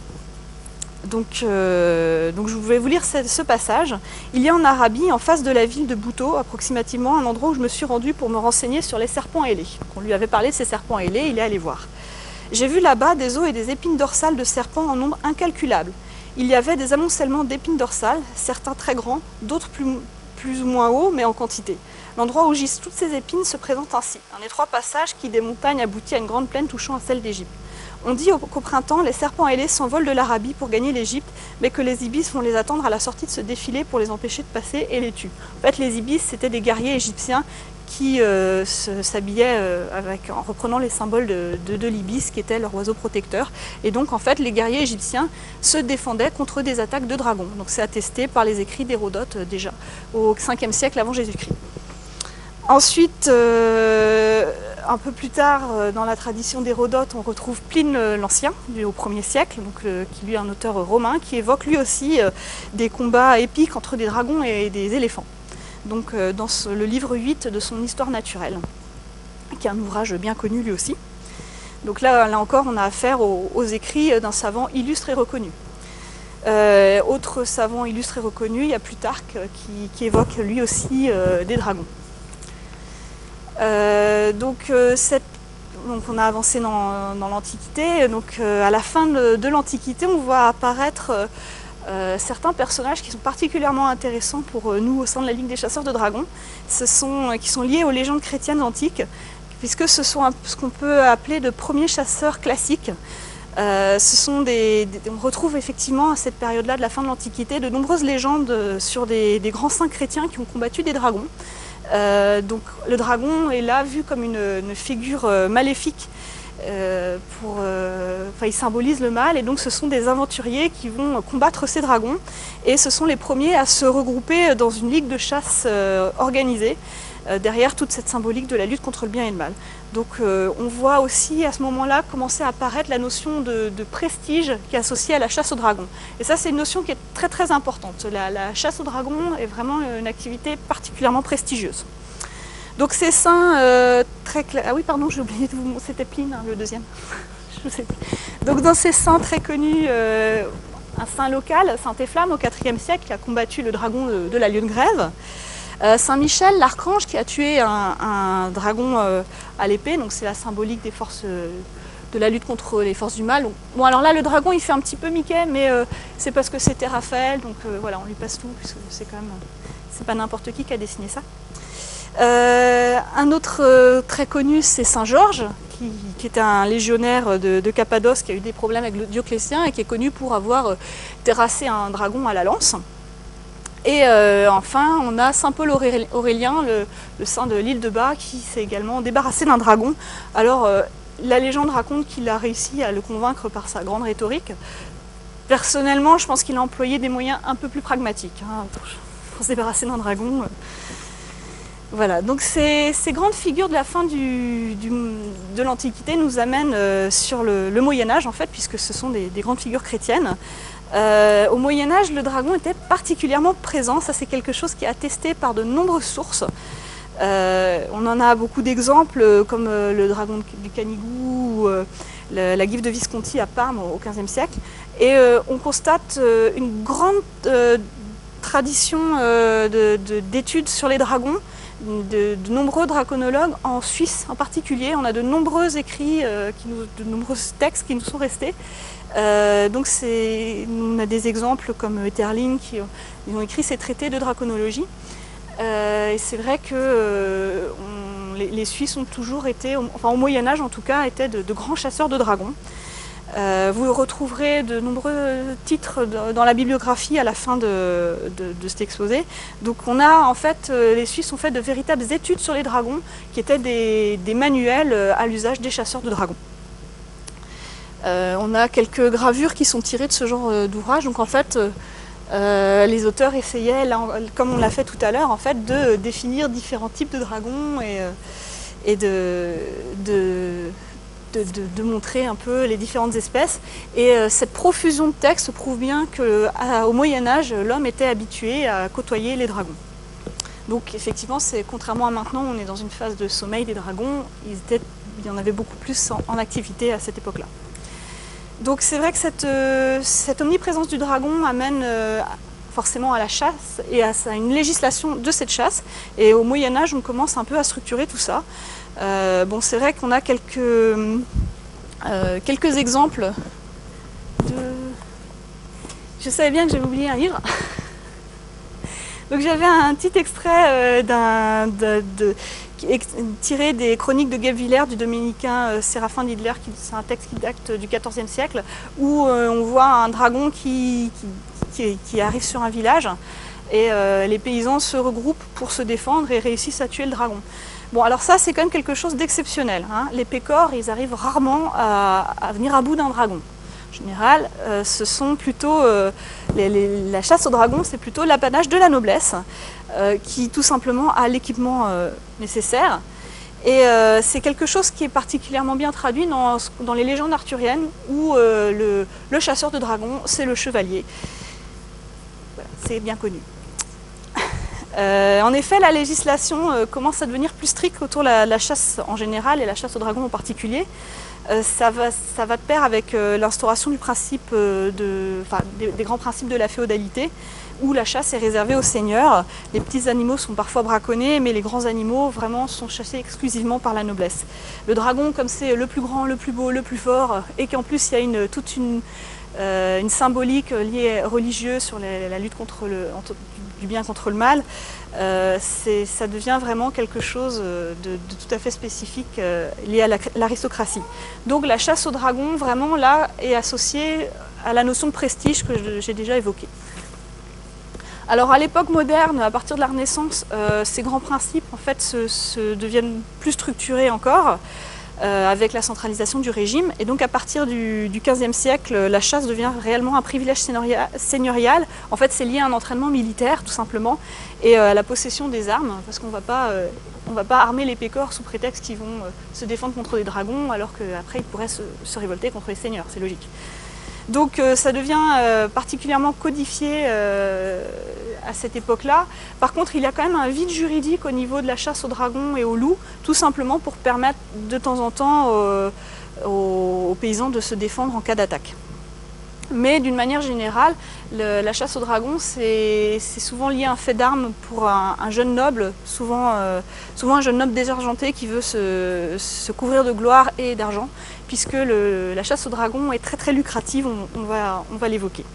Donc, euh, donc je vais vous lire ce, ce passage. Il y a en Arabie, en face de la ville de Bouto, approximativement, un endroit où je me suis rendue pour me renseigner sur les serpents ailés. On lui avait parlé de ces serpents ailés, il est allé voir. J'ai vu là-bas des os et des épines dorsales de serpents en nombre incalculable. Il y avait des amoncellements d'épines dorsales, certains très grands, d'autres plus, plus ou moins hauts, mais en quantité. L'endroit où gisent toutes ces épines se présente ainsi. Un étroit passage qui des montagnes aboutit à une grande plaine touchant à celle d'Égypte. On dit qu'au printemps, les serpents ailés s'envolent de l'Arabie pour gagner l'Égypte, mais que les ibis vont les attendre à la sortie de ce défilé pour les empêcher de passer et les tuent. En fait, les ibis, c'était des guerriers égyptiens qui euh, s'habillaient euh, avec, en reprenant les symboles de, de, de l'ibis, qui était leur oiseau protecteur. Et donc, en fait, les guerriers égyptiens se défendaient contre des attaques de dragons. Donc, c'est attesté par les écrits d'Hérodote, euh, déjà, au cinquième siècle avant Jésus-Christ. Ensuite, euh, un peu plus tard, euh, dans la tradition d'Hérodote, on retrouve Pline euh, l'Ancien, au premier siècle, donc, euh, qui lui est un auteur romain, qui évoque lui aussi euh, des combats épiques entre des dragons et des éléphants. Donc euh, dans ce, le livre huit de son Histoire naturelle, qui est un ouvrage bien connu lui aussi. Donc là, là encore, on a affaire aux, aux écrits d'un savant illustre et reconnu. Euh, autre savant illustre et reconnu, il y a Plutarque qui, qui évoque lui aussi euh, des dragons. Euh, donc, euh, cette, donc on a avancé dans, dans l'Antiquité. Donc euh, à la fin de, de l'Antiquité, on voit apparaître euh, Euh, certains personnages qui sont particulièrement intéressants pour euh, nous au sein de la Ligue des chasseurs de dragons, ce sont, euh, qui sont liés aux légendes chrétiennes antiques, puisque ce sont un, ce qu'on peut appeler de premiers chasseurs classiques. Euh, ce sont des, des, on retrouve effectivement à cette période-là de la fin de l'Antiquité de nombreuses légendes sur des, des grands saints chrétiens qui ont combattu des dragons. Euh, donc le dragon est là vu comme une, une figure euh, maléfique. Euh, pour, euh, enfin, il symbolise le mal, et donc ce sont des aventuriers qui vont combattre ces dragons, et ce sont les premiers à se regrouper dans une ligue de chasse euh, organisée euh, derrière toute cette symbolique de la lutte contre le bien et le mal. Donc euh, on voit aussi à ce moment-là commencer à apparaître la notion de, de prestige qui est associée à la chasse aux dragons. Et ça, c'est une notion qui est très très importante. La, la chasse aux dragons est vraiment une activité particulièrement prestigieuse. Donc ces saints euh, très clairs... Ah oui, pardon, j'ai oublié de vous montrer, c'était Pline, hein, le deuxième. Je sais. Donc dans ces saints très connus, euh, un saint local, Saint Efflamme, au quatrième siècle, qui a combattu le dragon de, de la Lieue de Grève. Euh, Saint Michel, l'archange, qui a tué un, un dragon euh, à l'épée, donc c'est la symbolique des forces... Euh, de la lutte contre les forces du mal. Bon, alors là, le dragon, il fait un petit peu Mickey, mais euh, c'est parce que c'était Raphaël, donc euh, voilà, on lui passe tout, puisque c'est quand même... C'est pas n'importe qui qui a dessiné ça. Euh, un autre euh, très connu, c'est Saint Georges, qui, qui était un légionnaire de, de Cappadoce, qui a eu des problèmes avec le Dioclétien et qui est connu pour avoir euh, terrassé un dragon à la lance. Et euh, enfin, on a Saint Paul Aurélien, le, le saint de l'île de Bas, qui s'est également débarrassé d'un dragon. Alors, euh, la légende raconte qu'il a réussi à le convaincre par sa grande rhétorique. Personnellement, je pense qu'il a employé des moyens un peu plus pragmatiques hein, pour, pour se débarrasser d'un dragon. Voilà, donc ces, ces grandes figures de la fin du, du, de l'Antiquité nous amènent euh, sur le, le Moyen-Âge, en fait, puisque ce sont des, des grandes figures chrétiennes. Euh, au Moyen-Âge, le dragon était particulièrement présent. Ça, c'est quelque chose qui est attesté par de nombreuses sources. Euh, on en a beaucoup d'exemples, comme euh, le dragon du Canigou ou euh, la, la Guive de Visconti à Parme au quinzième siècle. Et euh, on constate euh, une grande euh, tradition euh, d'études sur les dragons. De, de nombreux draconologues en Suisse en particulier. On a de nombreux écrits, euh, qui nous, de nombreux textes qui nous sont restés. Euh, donc on a des exemples comme Etterling qui ils ont écrit ces traités de draconologie. Euh, et c'est vrai que euh, on, les, les Suisses ont toujours été, enfin au Moyen-Âge en tout cas, étaient de, de grands chasseurs de dragons. Euh, vous retrouverez de nombreux titres dans la bibliographie à la fin de, de, de cet exposé. Donc on a en fait, les Suisses ont fait de véritables études sur les dragons qui étaient des, des manuels à l'usage des chasseurs de dragons. Euh, on a quelques gravures qui sont tirées de ce genre d'ouvrage. Donc en fait, euh, les auteurs essayaient, là, comme on l'a fait tout à l'heure, en fait, de définir différents types de dragons et, et de... de De, de, de montrer un peu les différentes espèces. Et euh, cette profusion de textes prouve bien qu'au Moyen-Âge, l'homme était habitué à côtoyer les dragons. Donc effectivement, contrairement à maintenant, on est dans une phase de sommeil des dragons, ils étaient, il y en avait beaucoup plus en, en activité à cette époque-là. Donc c'est vrai que cette, euh, cette omniprésence du dragon amène euh, forcément à la chasse et à, à une législation de cette chasse. Et au Moyen-Âge, on commence un peu à structurer tout ça. Euh, bon, c'est vrai qu'on a quelques, euh, quelques exemples de... Je savais bien que j'avais oublié un livre. Donc j'avais un petit extrait euh, d'un, de, de, tiré des chroniques de Guebwiller du dominicain euh, Séraphin d'Idler, c'est un texte qui date du quatorzième siècle, où euh, on voit un dragon qui, qui, qui, qui arrive sur un village et euh, les paysans se regroupent pour se défendre et réussissent à tuer le dragon. Bon, alors ça, c'est quand même quelque chose d'exceptionnel, hein. Les pécores, ils arrivent rarement à, à venir à bout d'un dragon. En général, euh, ce sont plutôt... Euh, les, les, la chasse au dragon, c'est plutôt l'apanage de la noblesse, euh, qui tout simplement a l'équipement euh, nécessaire. Et euh, c'est quelque chose qui est particulièrement bien traduit dans, dans les légendes arthuriennes, où euh, le, le chasseur de dragons, c'est le chevalier. Voilà, c'est bien connu. Euh, en effet, la législation euh, commence à devenir plus stricte autour de la, la chasse en général et la chasse au dragon en particulier. Euh, ça, va, ça va de pair avec euh, l'instauration du principe euh, de, enfin, des, des grands principes de la féodalité, où la chasse est réservée aux seigneurs. Les petits animaux sont parfois braconnés, mais les grands animaux vraiment sont chassés exclusivement par la noblesse. Le dragon, comme c'est le plus grand, le plus beau, le plus fort, et qu'en plus il y a une, toute une, euh, une symbolique liée religieuse sur les, la lutte contre le, entre, du bien contre le mal, euh, ça devient vraiment quelque chose de, de tout à fait spécifique euh, lié à l'aristocratie. Donc la chasse au dragon, vraiment là, est associée à la notion de prestige que j'ai déjà évoquée. Alors à l'époque moderne, à partir de la Renaissance, euh, ces grands principes en fait se, se deviennent plus structurés encore, euh, avec la centralisation du régime. Et donc à partir du, du quinzième siècle, la chasse devient réellement un privilège seigneurial. En fait, c'est lié à un entraînement militaire, tout simplement, et euh, à la possession des armes, parce qu'on ne va pas, euh, on va pas armer les pécores sous prétexte qu'ils vont euh, se défendre contre des dragons, alors qu'après ils pourraient se, se révolter contre les seigneurs, c'est logique. Donc euh, ça devient euh, particulièrement codifié euh, à cette époque-là. Par contre, il y a quand même un vide juridique au niveau de la chasse aux dragons et aux loups, tout simplement pour permettre de temps en temps euh, aux, aux paysans de se défendre en cas d'attaque. Mais d'une manière générale, le, la chasse aux dragons, c'est souvent lié à un fait d'armes pour un, un jeune noble, souvent, euh, souvent un jeune noble désargenté qui veut se, se couvrir de gloire et d'argent, puisque le, la chasse aux dragons est très très lucrative, on, on va, on va l'évoquer.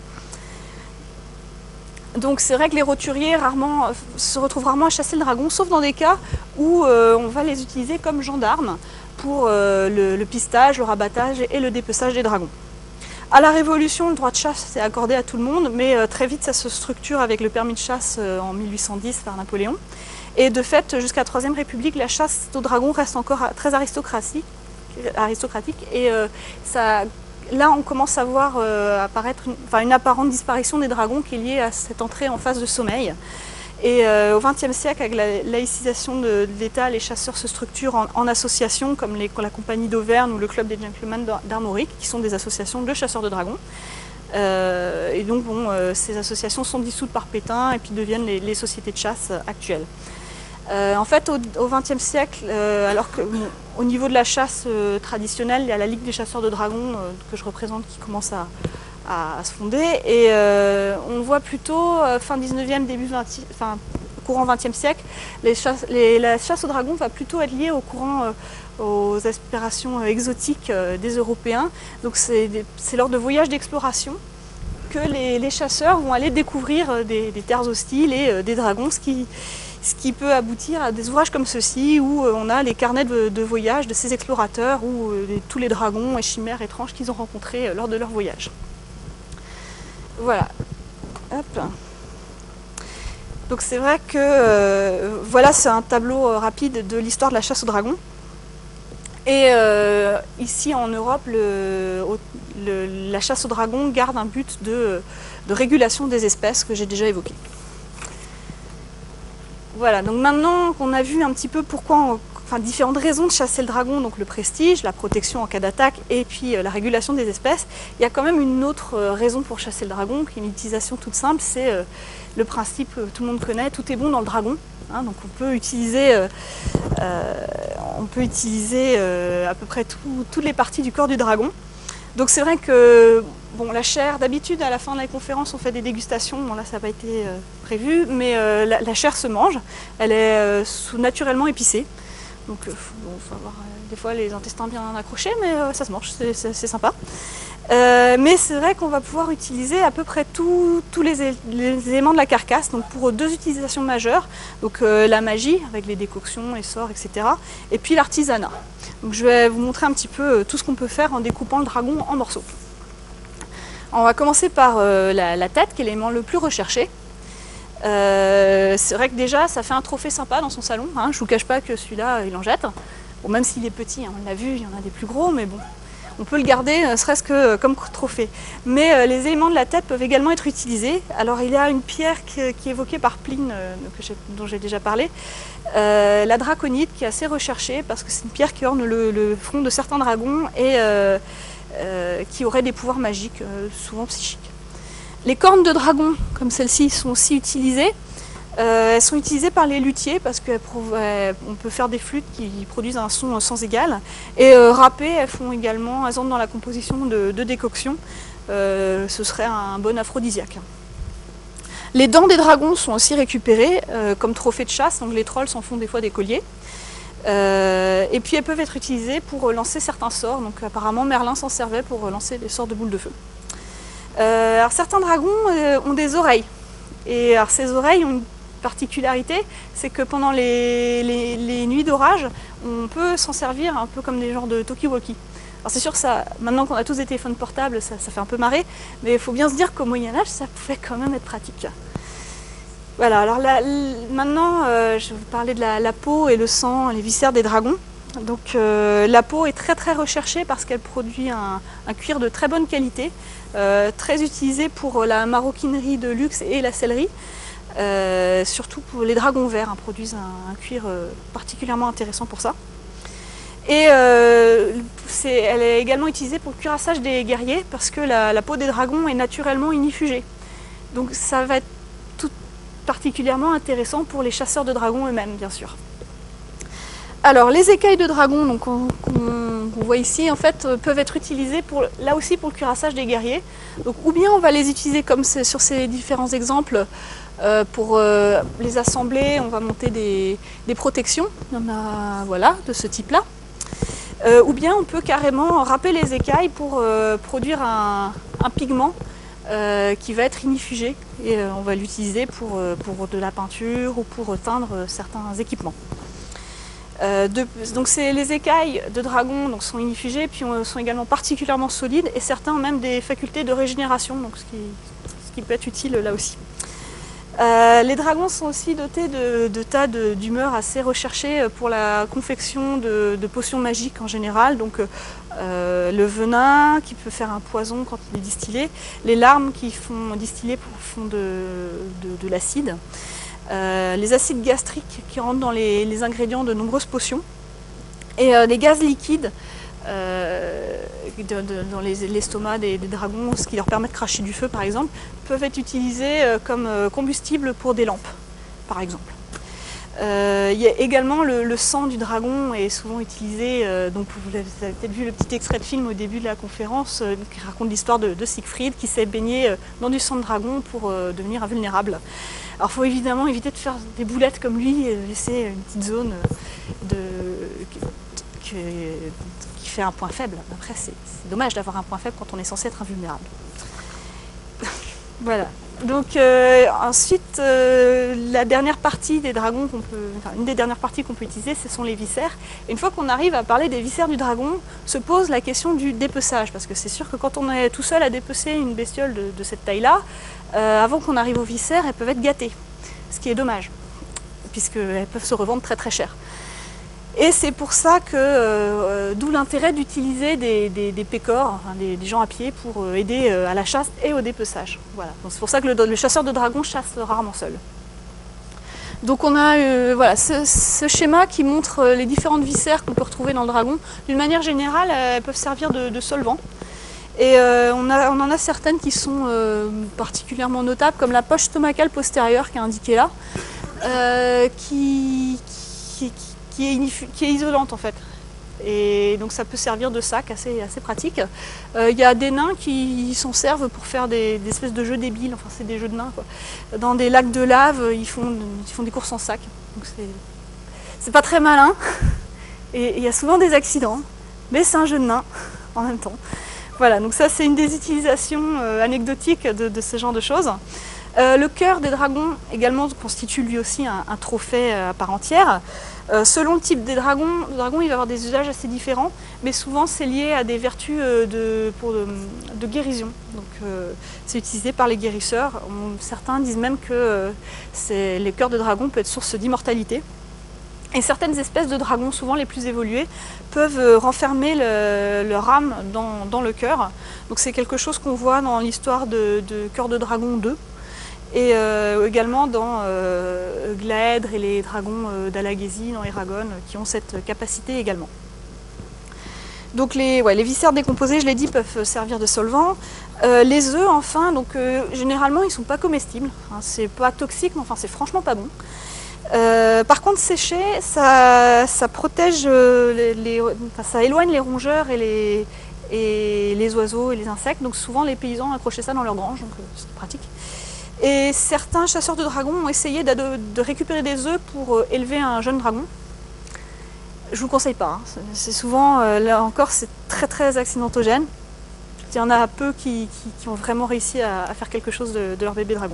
Donc c'est vrai que les roturiers rarement, se retrouvent rarement à chasser le dragon, sauf dans des cas où euh, on va les utiliser comme gendarmes pour euh, le, le pistage, le rabattage et le dépeçage des dragons. À la Révolution, le droit de chasse est accordé à tout le monde, mais euh, très vite ça se structure avec le permis de chasse euh, en mille huit cent dix par Napoléon. Et de fait, jusqu'à la Troisième République, la chasse au dragon reste encore très aristocratique. aristocratique et euh, ça, là, on commence à voir euh, apparaître une, enfin, une apparente disparition des dragons qui est liée à cette entrée en phase de sommeil. Et euh, au vingtième siècle, avec la laïcisation de, de l'État, les chasseurs se structurent en, en associations comme les, la Compagnie d'Auvergne ou le Club des Gentlemen d'Armorique, qui sont des associations de chasseurs de dragons. Euh, et donc, bon, euh, ces associations sont dissoutes par Pétain et puis deviennent les, les sociétés de chasse actuelles. Euh, en fait, au vingtième siècle, euh, alors que bon, au niveau de la chasse euh, traditionnelle, il y a la Ligue des chasseurs de dragons euh, que je représente qui commence à, à, à se fonder. Et euh, on voit plutôt euh, fin dix-neuvième, début vingtième, enfin, courant vingtième siècle, les chasses, les, la chasse aux dragons va plutôt être liée au courant, euh, aux aspirations euh, exotiques euh, des Européens. Donc c'est lors de voyages d'exploration que les, les chasseurs vont aller découvrir euh, des, des terres hostiles et euh, des dragons, ce qui Ce qui peut aboutir à des ouvrages comme ceci, où on a les carnets de, de voyage de ces explorateurs, ou les, tous les dragons et chimères étranges qu'ils ont rencontrés lors de leur voyage. Voilà. Hop. Donc c'est vrai que euh, voilà, c'est un tableau euh, rapide de l'histoire de la chasse aux dragons. Et euh, ici en Europe, le, le, la chasse aux dragons garde un but de, de régulation des espèces que j'ai déjà évoqué. Voilà, donc maintenant qu'on a vu un petit peu pourquoi, on, enfin différentes raisons de chasser le dragon, donc le prestige, la protection en cas d'attaque et puis euh, la régulation des espèces, il y a quand même une autre euh, raison pour chasser le dragon, qui est une utilisation toute simple, c'est euh, le principe que tout le monde connaît, tout est bon dans le dragon. Hein, donc on peut utiliser, euh, euh, on peut utiliser euh, à peu près tout, toutes les parties du corps du dragon. Donc c'est vrai que bon, la chair, d'habitude à la fin de la conférence on fait des dégustations, bon là ça n'a pas été euh, prévu, mais euh, la, la chair se mange, elle est euh, sous, naturellement épicée. Donc il euh, bon, faut avoir euh, des fois les intestins bien accrochés, mais euh, ça se mange, c'est sympa. Euh, mais c'est vrai qu'on va pouvoir utiliser à peu près tous les, les éléments de la carcasse, donc pour deux utilisations majeures, donc euh, la magie avec les décoctions, les sorts, et cetera, et puis l'artisanat. Donc je vais vous montrer un petit peu tout ce qu'on peut faire en découpant le dragon en morceaux. On va commencer par euh, la, la tête, qui est l'élément le plus recherché. Euh, c'est vrai que déjà ça fait un trophée sympa dans son salon, hein. Je ne vous cache pas que celui-là il en jette, bon, même s'il est petit, hein, on l'a vu, il y en a des plus gros, mais bon. On peut le garder, ne serait-ce que comme trophée. Mais euh, les éléments de la tête peuvent également être utilisés. Alors il y a une pierre qui, qui est évoquée par Pline, euh, que dont j'ai déjà parlé, euh, la draconite, qui est assez recherchée parce que c'est une pierre qui orne le, le front de certains dragons et euh, euh, qui aurait des pouvoirs magiques, euh, souvent psychiques. Les cornes de dragon, comme celles-ci, sont aussi utilisées. Euh, elles sont utilisées par les luthiers parce qu'on peut faire des flûtes qui produisent un son sans égal. Et euh, râpées, elles font également, elles entrent dans la composition de, de décoction. Euh, ce serait un bon aphrodisiaque. Les dents des dragons sont aussi récupérées euh, comme trophée de chasse, donc les trolls s'en font des fois des colliers. Euh, et puis elles peuvent être utilisées pour lancer certains sorts, donc apparemment Merlin s'en servait pour lancer des sorts de boules de feu. Euh, alors certains dragons euh, ont des oreilles, et alors ces oreilles ont une particularité, c'est que pendant les, les, les nuits d'orage, on peut s'en servir un peu comme des genres de talkie-walkie. Alors c'est sûr que ça, maintenant qu'on a tous des téléphones portables, ça, ça fait un peu marrer, mais il faut bien se dire qu'au Moyen-Âge, ça pouvait quand même être pratique. Voilà, alors là, maintenant, euh, je vais vous parler de la, la peau et le sang, les viscères des dragons. Donc euh, la peau est très très recherchée parce qu'elle produit un, un cuir de très bonne qualité, euh, très utilisé pour la maroquinerie de luxe et la sellerie. Euh, surtout pour les dragons verts, hein, produisent un, un cuir euh, particulièrement intéressant pour ça. Et euh, est, elle est également utilisée pour le cuirassage des guerriers parce que la, la peau des dragons est naturellement inifugée. Donc ça va être tout particulièrement intéressant pour les chasseurs de dragons eux-mêmes, bien sûr. Alors les écailles de dragon, donc qu'on qu'on voit ici, en fait, peuvent être utilisées pour, là aussi pour le cuirassage des guerriers. Donc ou bien on va les utiliser comme sur ces différents exemples. Euh, pour euh, les assembler, on va monter des, des protections, il y en a voilà, de ce type-là. Euh, ou bien on peut carrément râper les écailles pour euh, produire un, un pigment euh, qui va être inifugé. Et euh, on va l'utiliser pour, euh, pour de la peinture ou pour teindre certains équipements. Euh, de, donc les écailles de dragon donc, sont inifugées, puis on, sont également particulièrement solides, et certains ont même des facultés de régénération, donc ce, qui, ce qui peut être utile là aussi. Euh, les dragons sont aussi dotés de, de tas d'humeurs assez recherchées pour la confection de, de potions magiques en général. Donc euh, le venin qui peut faire un poison quand il est distillé, les larmes qui font distiller pour font de, de, de l'acide, euh, les acides gastriques qui rentrent dans les, les ingrédients de nombreuses potions, et euh, les gaz liquides Euh, de, de, dans l'estomac les des, des dragons, ce qui leur permet de cracher du feu par exemple, peuvent être utilisés euh, comme euh, combustible pour des lampes par exemple. Euh, il y a également le, le sang du dragon est souvent utilisé, euh, donc vous avez peut-être vu le petit extrait de film au début de la conférence euh, qui raconte l'histoire de, de Siegfried qui s'est baigné euh, dans du sang de dragon pour euh, devenir invulnérable. Alors il faut évidemment éviter de faire des boulettes comme lui et laisser une petite zone de, que, qui fait un point faible. Après c'est dommage d'avoir un point faible quand on est censé être invulnérable. Voilà. Donc euh, ensuite, euh, la dernière partie des dragons qu'on peut, enfin, une des dernières parties qu'on peut utiliser, ce sont les viscères. Et une fois qu'on arrive à parler des viscères du dragon, se pose la question du dépeçage, parce que c'est sûr que quand on est tout seul à dépecer une bestiole de, de cette taille-là, euh, avant qu'on arrive aux viscères, elles peuvent être gâtées, ce qui est dommage, puisqu'elles peuvent se revendre très très cher. Et c'est pour ça que, euh, d'où l'intérêt d'utiliser des, des, des pécores, enfin des, des gens à pied, pour euh, aider euh, à la chasse et au dépeçage. Voilà. Donc c'est pour ça que le, le chasseur de dragons chasse rarement seul. Donc on a euh, voilà, ce, ce schéma qui montre les différentes viscères qu'on peut retrouver dans le dragon. D'une manière générale, elles peuvent servir de, de solvant. Et euh, on, a, on en a certaines qui sont euh, particulièrement notables, comme la poche stomacale postérieure qui est indiquée là, euh, qui, qui, qui Qui est, qui est isolante en fait. Et donc ça peut servir de sac assez, assez pratique. Il euh, y a des nains qui s'en servent pour faire des, des espèces de jeux débiles, enfin c'est des jeux de nains quoi. Dans des lacs de lave, ils font, ils font des courses en sac. Donc c'est pas très malin. Et il y a souvent des accidents, mais c'est un jeu de nains en même temps. Voilà, donc ça c'est une des utilisations euh, anecdotiques de, de ce genre de choses. Euh, le cœur des dragons également constitue lui aussi un, un trophée à part entière. Euh, selon le type des dragons, le dragon il va avoir des usages assez différents, mais souvent c'est lié à des vertus euh, de, pour de, de guérison. Donc euh, c'est utilisé par les guérisseurs. On, certains disent même que euh, les cœurs de dragon peuvent être source d'immortalité. Et certaines espèces de dragons, souvent les plus évoluées, peuvent renfermer le, leur âme dans, dans le cœur. Donc c'est quelque chose qu'on voit dans l'histoire de, de Cœur de Dragon deux. Et euh, également dans euh, Glaèdre et les dragons euh, d'Alagésie dans Eragon qui ont cette capacité également. Donc les, ouais, les viscères décomposés, je l'ai dit, peuvent servir de solvant. Euh, les œufs, enfin, donc euh, généralement ils ne sont pas comestibles. Hein, c'est pas toxique, mais enfin c'est franchement pas bon. Euh, par contre, sécher, ça, ça protège, euh, les, les, enfin, ça éloigne les rongeurs et les, et les oiseaux et les insectes. Donc souvent les paysans accrochaient ça dans leur grange, donc euh, c'est pratique. Et certains chasseurs de dragons ont essayé de, de récupérer des œufs pour élever un jeune dragon. Je ne vous conseille pas, hein. C'est souvent, euh, là encore, c'est très très accidentogène. Il y en a peu qui, qui, qui ont vraiment réussi à, à faire quelque chose de, de leur bébé dragon.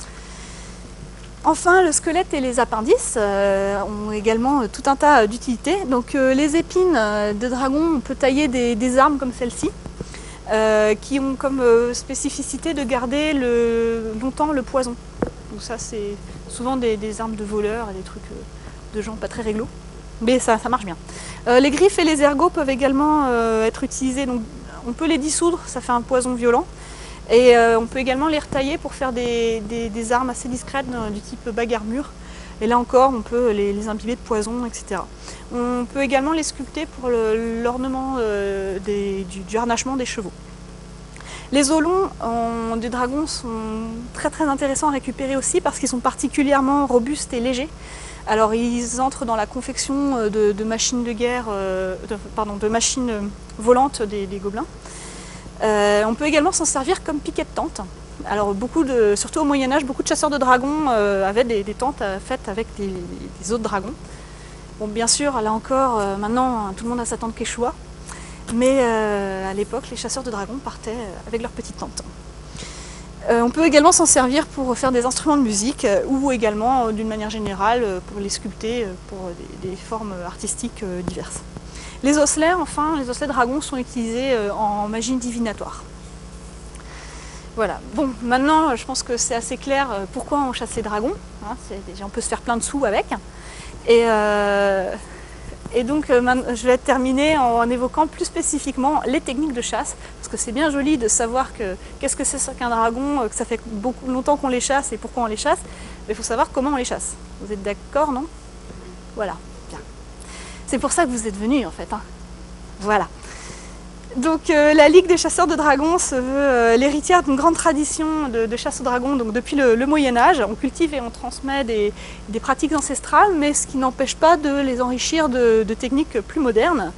Enfin, le squelette et les appendices euh, ont également euh, tout un tas d'utilités. Donc euh, les épines euh, de dragon, on peut tailler des, des armes comme celle-ci. Euh, qui ont comme euh, spécificité de garder le, longtemps le poison. Donc ça c'est souvent des, des armes de voleurs et des trucs euh, de gens pas très réglo, mais ça, ça marche bien. Euh, les griffes et les ergots peuvent également euh, être utilisés, donc on peut les dissoudre, ça fait un poison violent, et euh, on peut également les retailler pour faire des, des, des armes assez discrètes euh, du type bagarre-mur. Et là encore, on peut les, les imbiber de poison, et cetera. On peut également les sculpter pour l'ornement euh, du, du harnachement des chevaux. Les os longs en, des dragons sont très très intéressants à récupérer aussi parce qu'ils sont particulièrement robustes et légers. Alors ils entrent dans la confection de, de machines de guerre, euh, de, pardon, de machines volantes des, des gobelins. Euh, on peut également s'en servir comme piquet de tente. Alors beaucoup de, surtout au Moyen-Âge, beaucoup de chasseurs de dragons euh, avaient des, des tentes euh, faites avec des, des os de dragons. Bon, bien sûr, là encore, euh, maintenant, tout le monde a sa tente Quechua, mais euh, à l'époque, les chasseurs de dragons partaient avec leurs petites tentes. Euh, on peut également s'en servir pour faire des instruments de musique, euh, ou également, euh, d'une manière générale, euh, pour les sculpter euh, pour des, des formes artistiques euh, diverses. Les osselets, enfin, les osselets dragons sont utilisés euh, en magie divinatoire. Voilà, bon, maintenant je pense que c'est assez clair pourquoi on chasse les dragons, hein, déjà on peut se faire plein de sous avec. Et, euh, et donc euh, je vais terminer en, en évoquant plus spécifiquement les techniques de chasse, parce que c'est bien joli de savoir que qu'est-ce que c'est qu'un dragon, que ça fait beaucoup longtemps qu'on les chasse et pourquoi on les chasse, mais il faut savoir comment on les chasse. Vous êtes d'accord, non? Voilà, bien. C'est pour ça que vous êtes venus en fait, hein. Voilà. Donc euh, la Ligue des chasseurs de dragons se veut euh, l'héritière d'une grande tradition de, de chasse aux dragons. Donc depuis le, le Moyen-Âge, on cultive et on transmet des, des pratiques ancestrales, mais ce qui n'empêche pas de les enrichir de, de techniques plus modernes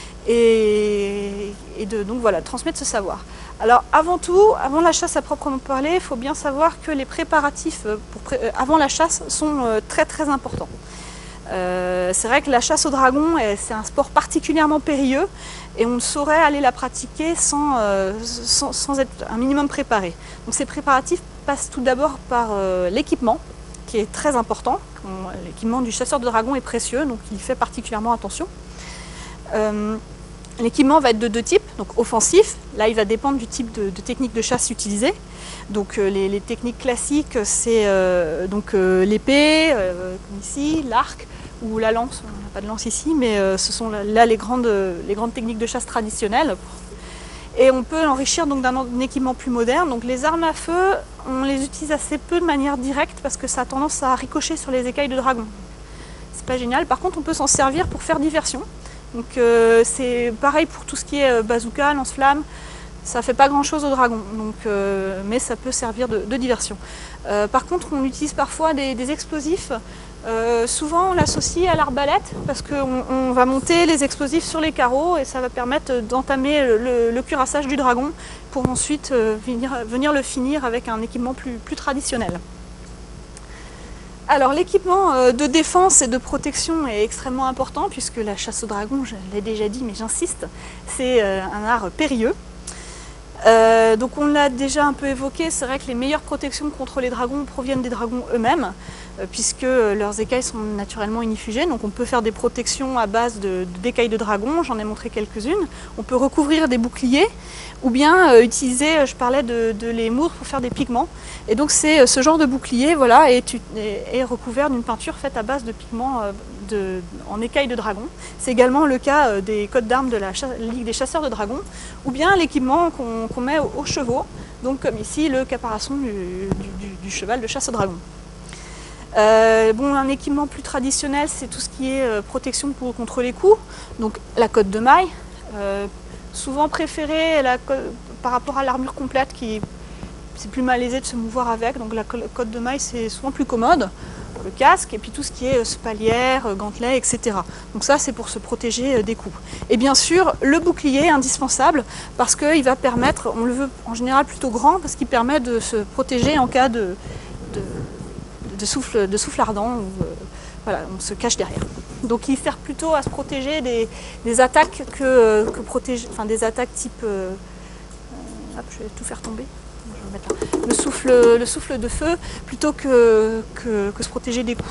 et, et de donc voilà, transmettre ce savoir. Alors avant tout, avant la chasse à proprement parler, il faut bien savoir que les préparatifs pour pré euh, avant la chasse sont euh, très très importants. Euh, c'est vrai que la chasse au dragon, c'est un sport particulièrement périlleux et on ne saurait aller la pratiquer sans, euh, sans, sans être un minimum préparé. Donc ces préparatifs passe tout d'abord par euh, l'équipement, qui est très important. L'équipement du chasseur de dragons est précieux, donc il fait particulièrement attention. Euh, L'équipement va être de deux types, donc offensif, là il va dépendre du type de, de technique de chasse utilisée. Donc euh, les, les techniques classiques, c'est euh, donc euh, l'épée, euh, comme ici, l'arc ou la lance. On n'a pas de lance ici, mais euh, ce sont là, là les, grandes, les grandes techniques de chasse traditionnelles. Et on peut l'enrichir donc d'un équipement plus moderne. Donc les armes à feu, on les utilise assez peu de manière directe parce que ça a tendance à ricocher sur les écailles de dragon. C'est pas génial. Par contre, on peut s'en servir pour faire diversion. Donc euh, c'est pareil pour tout ce qui est bazooka, lance-flamme, ça fait pas grand chose au dragon, donc, euh, mais ça peut servir de, de diversion. Euh, par contre, on utilise parfois des, des explosifs, euh, souvent on l'associe à l'arbalète parce qu'on on va monter les explosifs sur les carreaux et ça va permettre d'entamer le, le, le cuirassage du dragon pour ensuite euh, venir, venir le finir avec un équipement plus, plus traditionnel. Alors l'équipement de défense et de protection est extrêmement important puisque la chasse au dragon, je l'ai déjà dit mais j'insiste, c'est un art périlleux. Euh, donc on l'a déjà un peu évoqué, c'est vrai que les meilleures protections contre les dragons proviennent des dragons eux-mêmes euh, puisque leurs écailles sont naturellement inifugées, donc on peut faire des protections à base d'écailles de, de dragon, j'en ai montré quelques-unes. On peut recouvrir des boucliers ou bien euh, utiliser, je parlais de, de les moudre pour faire des pigments. Et donc c'est ce genre de bouclier voilà, est, est, est recouvert d'une peinture faite à base de pigments euh, de, en écailles de dragon. C'est également le cas euh, des codes d'armes de la Ligue des chasseurs de dragons, ou bien l'équipement qu'on qu'on met aux, aux chevaux, donc comme ici le caparaçon du, du, du cheval de chasse au dragon. Euh, bon, un équipement plus traditionnel, c'est tout ce qui est euh, protection pour, contre les coups, donc la cotte de maille, euh, souvent préférée la, par rapport à l'armure complète qui c'est plus malaisé de se mouvoir avec, donc la cotte de maille c'est souvent plus commode, le casque, et puis tout ce qui est spalière, gantelets, et cetera. Donc ça c'est pour se protéger des coups. Et bien sûr le bouclier indispensable parce qu'il va permettre, on le veut en général plutôt grand, parce qu'il permet de se protéger en cas de, de, de, souffle, de souffle ardent, où, euh, voilà, on se cache derrière. Donc il sert plutôt à se protéger des, des attaques que, que protéger, enfin des attaques type, euh, hop, je vais tout faire tomber. Le souffle, le souffle de feu plutôt que, que, que se protéger des coups.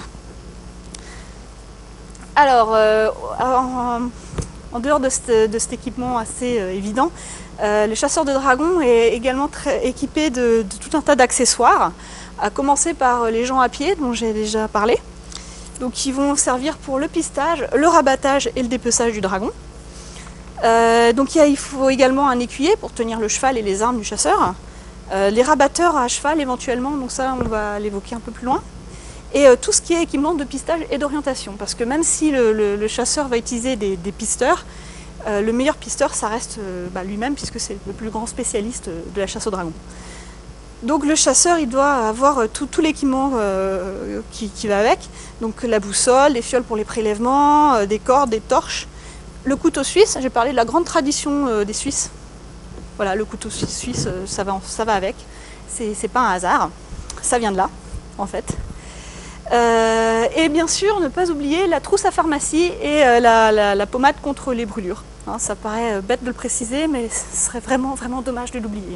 Alors, euh, en, en dehors de, cette, de cet équipement assez euh, évident, euh, le chasseur de dragons est également très équipé de, de tout un tas d'accessoires, à commencer par les gens à pied, dont j'ai déjà parlé. Donc, ils vont servir pour le pistage, le rabattage et le dépeçage du dragon. Euh, donc, il, y a, il faut également un écuyer pour tenir le cheval et les armes du chasseur. Euh, les rabatteurs à cheval éventuellement, donc ça on va l'évoquer un peu plus loin. Et euh, tout ce qui est équipement de pistage et d'orientation, parce que même si le, le, le chasseur va utiliser des, des pisteurs, euh, le meilleur pisteur ça reste euh, bah, lui-même puisque c'est le plus grand spécialiste de la chasse au dragon. Donc le chasseur il doit avoir tout, tout l'équipement euh, qui, qui va avec, donc la boussole, les fioles pour les prélèvements, euh, des cordes, des torches, le couteau suisse, j'ai parlé de la grande tradition euh, des Suisses. Voilà, le couteau suisse, ça va, ça va avec. C'est pas un hasard. Ça vient de là, en fait. Euh, et bien sûr, ne pas oublier la trousse à pharmacie et euh, la, la, la pommade contre les brûlures. Hein, ça paraît bête de le préciser, mais ce serait vraiment, vraiment dommage de l'oublier.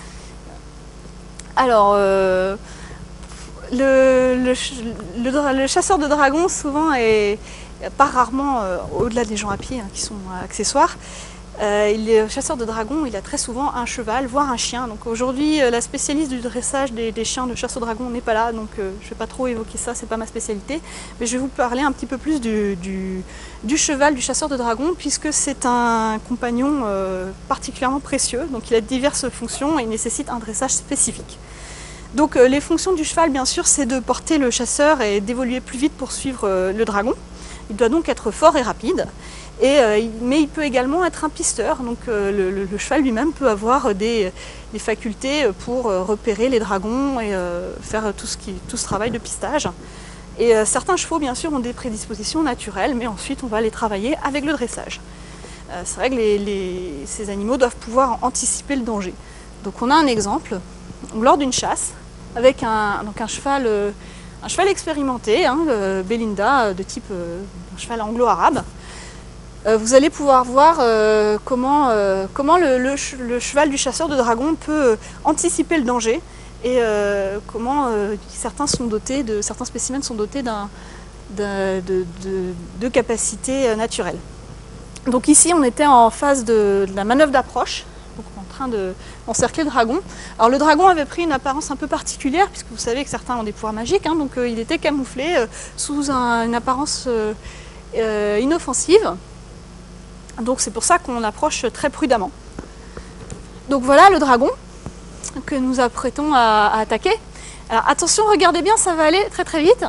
Alors, euh, le, le, le, le chasseur de dragons, souvent, est pas rarement, euh, au-delà des gens à pied, hein, qui sont euh, accessoires, Euh, le chasseur de dragons, il a très souvent un cheval, voire un chien. Donc aujourd'hui, euh, la spécialiste du dressage des, des chiens de chasse au dragon n'est pas là, donc euh, je ne vais pas trop évoquer ça, c'est pas ma spécialité. Mais je vais vous parler un petit peu plus du, du, du cheval du chasseur de dragons, puisque c'est un compagnon euh, particulièrement précieux. Donc il a diverses fonctions et il nécessite un dressage spécifique. Donc euh, les fonctions du cheval, bien sûr, c'est de porter le chasseur et d'évoluer plus vite pour suivre euh, le dragon. Il doit donc être fort et rapide. Et, euh, mais il peut également être un pisteur, donc euh, le, le, le cheval lui-même peut avoir des, des facultés pour euh, repérer les dragons et euh, faire tout ce, qui, tout ce travail de pistage. Et euh, certains chevaux, bien sûr, ont des prédispositions naturelles, mais ensuite on va les travailler avec le dressage. Euh, c'est vrai que les, les, ces animaux doivent pouvoir anticiper le danger. Donc on a un exemple, lors d'une chasse, avec un, donc un, cheval, euh, un cheval expérimenté, hein, le Belinda, de type euh, un cheval anglo-arabe. Vous allez pouvoir voir euh, comment, euh, comment le, le, le cheval du chasseur de dragon peut anticiper le danger et euh, comment euh, certains, sont dotés de, certains spécimens sont dotés d'un, de, de, de, de capacités naturelles. Donc ici, on était en phase de, de la manœuvre d'approche, en train d'encercler le dragon. Alors le dragon avait pris une apparence un peu particulière, puisque vous savez que certains ont des pouvoirs magiques, hein, donc euh, il était camouflé euh, sous un, une apparence euh, euh, inoffensive. Donc c'est pour ça qu'on approche très prudemment. Donc voilà le dragon que nous apprêtons à, à attaquer. Alors attention, regardez bien, ça va aller très très vite.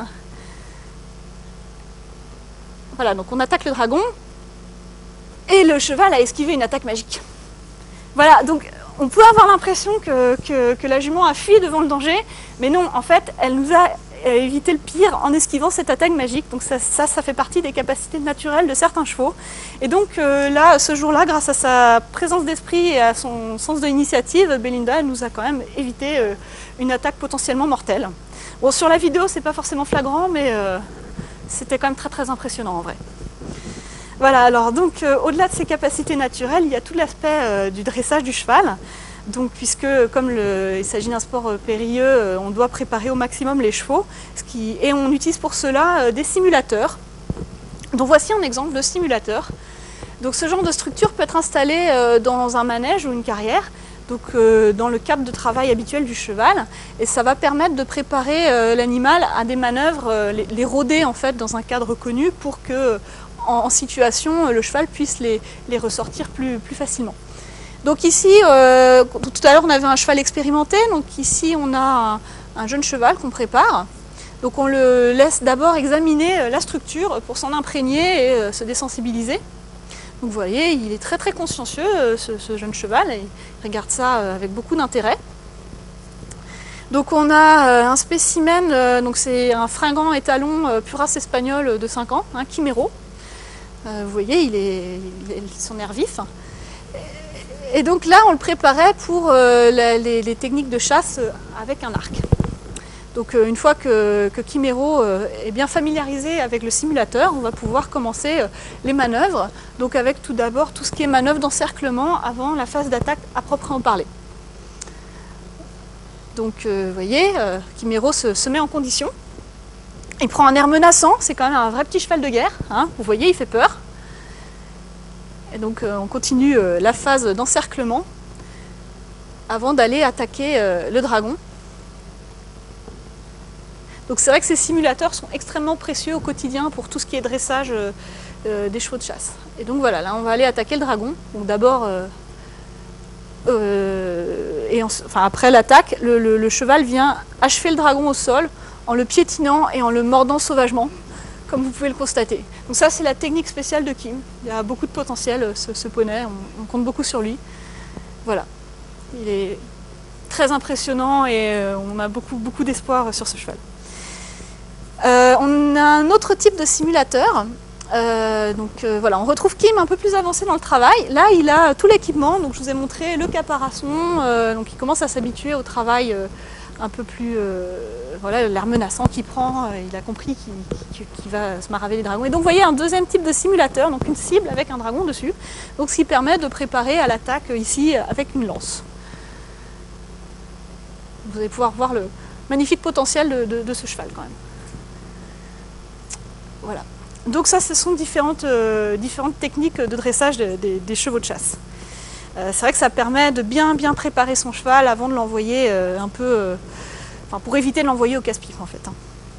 Voilà, donc on attaque le dragon, et le cheval a esquivé une attaque magique. Voilà, donc on peut avoir l'impression que, que, que la jument a fui devant le danger, mais non, en fait, elle nous a évité le pire en esquivant cette attaque magique. Donc ça, ça, ça fait partie des capacités naturelles de certains chevaux. Et donc euh, là, ce jour-là, grâce à sa présence d'esprit et à son sens de l'initiative, Belinda, elle nous a quand même évité euh, une attaque potentiellement mortelle. Bon, sur la vidéo, c'est pas forcément flagrant, mais euh, c'était quand même très très impressionnant en vrai. Voilà, alors donc euh, au-delà de ces capacités naturelles, il y a tout l'aspect euh, du dressage du cheval. Donc puisque comme le, il s'agit d'un sport euh, périlleux, euh, on doit préparer au maximum les chevaux, ce qui, et on utilise pour cela euh, des simulateurs. Donc voici un exemple de simulateur. Donc ce genre de structure peut être installé euh, dans un manège ou une carrière, donc euh, dans le cadre de travail habituel du cheval, et ça va permettre de préparer euh, l'animal à des manœuvres, euh, les, les rôder en fait dans un cadre connu pour que en situation, le cheval puisse les, les ressortir plus, plus facilement. Donc ici, euh, tout à l'heure on avait un cheval expérimenté, donc ici on a un, un jeune cheval qu'on prépare. Donc on le laisse d'abord examiner la structure pour s'en imprégner et euh, se désensibiliser. Donc vous voyez, il est très très consciencieux ce, ce jeune cheval, et il regarde ça avec beaucoup d'intérêt. Donc on a un spécimen, euh, donc c'est un fringant étalon euh, Puras espagnol de cinq ans, un Quimero. Euh, vous voyez, il est, il est son air vif. Et donc là, on le préparait pour euh, la, les, les techniques de chasse avec un arc. Donc euh, une fois que, que Quimero euh, est bien familiarisé avec le simulateur, on va pouvoir commencer euh, les manœuvres. Donc avec tout d'abord tout ce qui est manœuvre d'encerclement avant la phase d'attaque à proprement parler. Donc euh, vous voyez, euh, Quimero se, se met en condition. Il prend un air menaçant, c'est quand même un vrai petit cheval de guerre, hein, vous voyez, il fait peur. Et donc euh, on continue euh, la phase d'encerclement avant d'aller attaquer euh, le dragon. Donc c'est vrai que ces simulateurs sont extrêmement précieux au quotidien pour tout ce qui est dressage euh, euh, des chevaux de chasse. Et donc voilà, là on va aller attaquer le dragon. Donc d'abord, euh, euh, et en, enfin, après l'attaque, le, le, le cheval vient achever le dragon au sol, en le piétinant et en le mordant sauvagement, comme vous pouvez le constater. Donc ça, c'est la technique spéciale de Kim. Il y a beaucoup de potentiel, ce, ce poney, on, on compte beaucoup sur lui. Voilà, il est très impressionnant et on a beaucoup, beaucoup d'espoir sur ce cheval. Euh, on a un autre type de simulateur. Euh, donc euh, voilà, on retrouve Kim un peu plus avancé dans le travail. Là, il a tout l'équipement. Donc je vous ai montré le caparaçon. Euh, donc il commence à s'habituer au travail euh, un peu plus, euh, voilà, l'air menaçant qu'il prend, euh, il a compris qu'il qu'il, qu'il va se maraver les dragons. Et donc vous voyez un deuxième type de simulateur, donc une cible avec un dragon dessus, donc ce qui permet de préparer à l'attaque ici avec une lance. Vous allez pouvoir voir le magnifique potentiel de, de, de ce cheval quand même. Voilà. Donc ça, ce sont différentes, euh, différentes techniques de dressage de, de, des chevaux de chasse. Euh, c'est vrai que ça permet de bien bien préparer son cheval avant de l'envoyer euh, un peu, euh, enfin pour éviter de l'envoyer au casse-pipe en fait. Hein.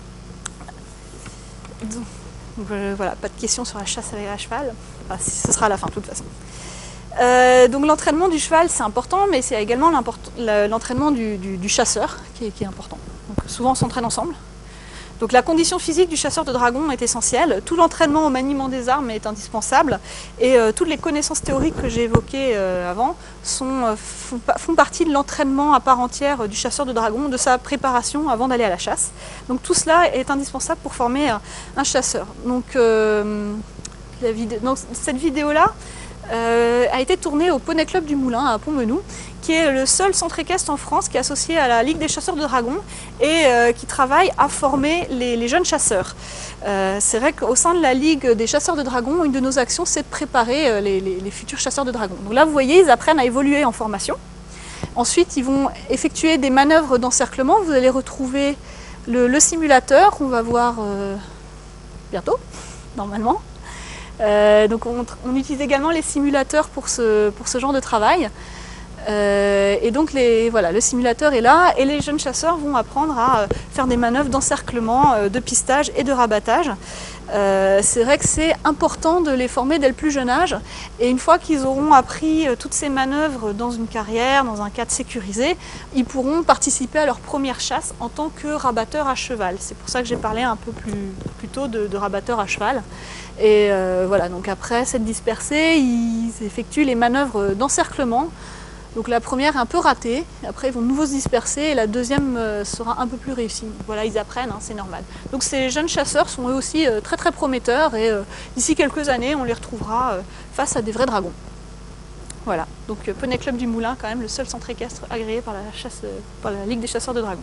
Donc, donc euh, voilà, pas de questions sur la chasse avec un cheval. Enfin, ce sera à la fin de toute façon. Euh, donc l'entraînement du cheval c'est important, mais c'est également l'entraînement du, du, du chasseur qui est, qui est important. Donc souvent on s'entraîne ensemble. Donc la condition physique du chasseur de dragons est essentielle, tout l'entraînement au maniement des armes est indispensable et euh, toutes les connaissances théoriques que j'ai évoquées euh, avant sont, euh, font, font partie de l'entraînement à part entière du chasseur de dragons, de sa préparation avant d'aller à la chasse. Donc tout cela est indispensable pour former un, un chasseur. Donc, euh, la vidéo, donc cette vidéo-là euh, a été tournée au Poney Club du Moulin à Pont-Menou, qui est le seul centre équestre en France qui est associé à la Ligue des chasseurs de dragons et euh, qui travaille à former les, les jeunes chasseurs. Euh, c'est vrai qu'au sein de la Ligue des chasseurs de dragons, une de nos actions, c'est de préparer euh, les, les, les futurs chasseurs de dragons. Donc là, vous voyez, ils apprennent à évoluer en formation. Ensuite, ils vont effectuer des manœuvres d'encerclement. Vous allez retrouver le, le simulateur qu'on va voir euh, bientôt, normalement. Euh, donc on, on utilise également les simulateurs pour ce, pour ce genre de travail. Euh, et donc les, voilà, le simulateur est là et les jeunes chasseurs vont apprendre à faire des manœuvres d'encerclement, de pistage et de rabattage. Euh, c'est vrai que c'est important de les former dès le plus jeune âge et une fois qu'ils auront appris toutes ces manœuvres dans une carrière, dans un cadre sécurisé, ils pourront participer à leur première chasse en tant que rabatteur à cheval. C'est pour ça que j'ai parlé un peu plus, plus tôt de, de rabatteur à cheval. Et euh, voilà, donc après s'être dispersés, ils effectuent les manœuvres d'encerclement. Donc la première est un peu ratée, après ils vont de nouveau se disperser et la deuxième euh, sera un peu plus réussie. Voilà, ils apprennent, hein, c'est normal. Donc ces jeunes chasseurs sont eux aussi euh, très très prometteurs et euh, d'ici quelques années on les retrouvera euh, face à des vrais dragons. Voilà, donc euh, Poney Club du Moulin, quand même le seul centre équestre agréé par la, chasse, euh, par la Ligue des chasseurs de dragons.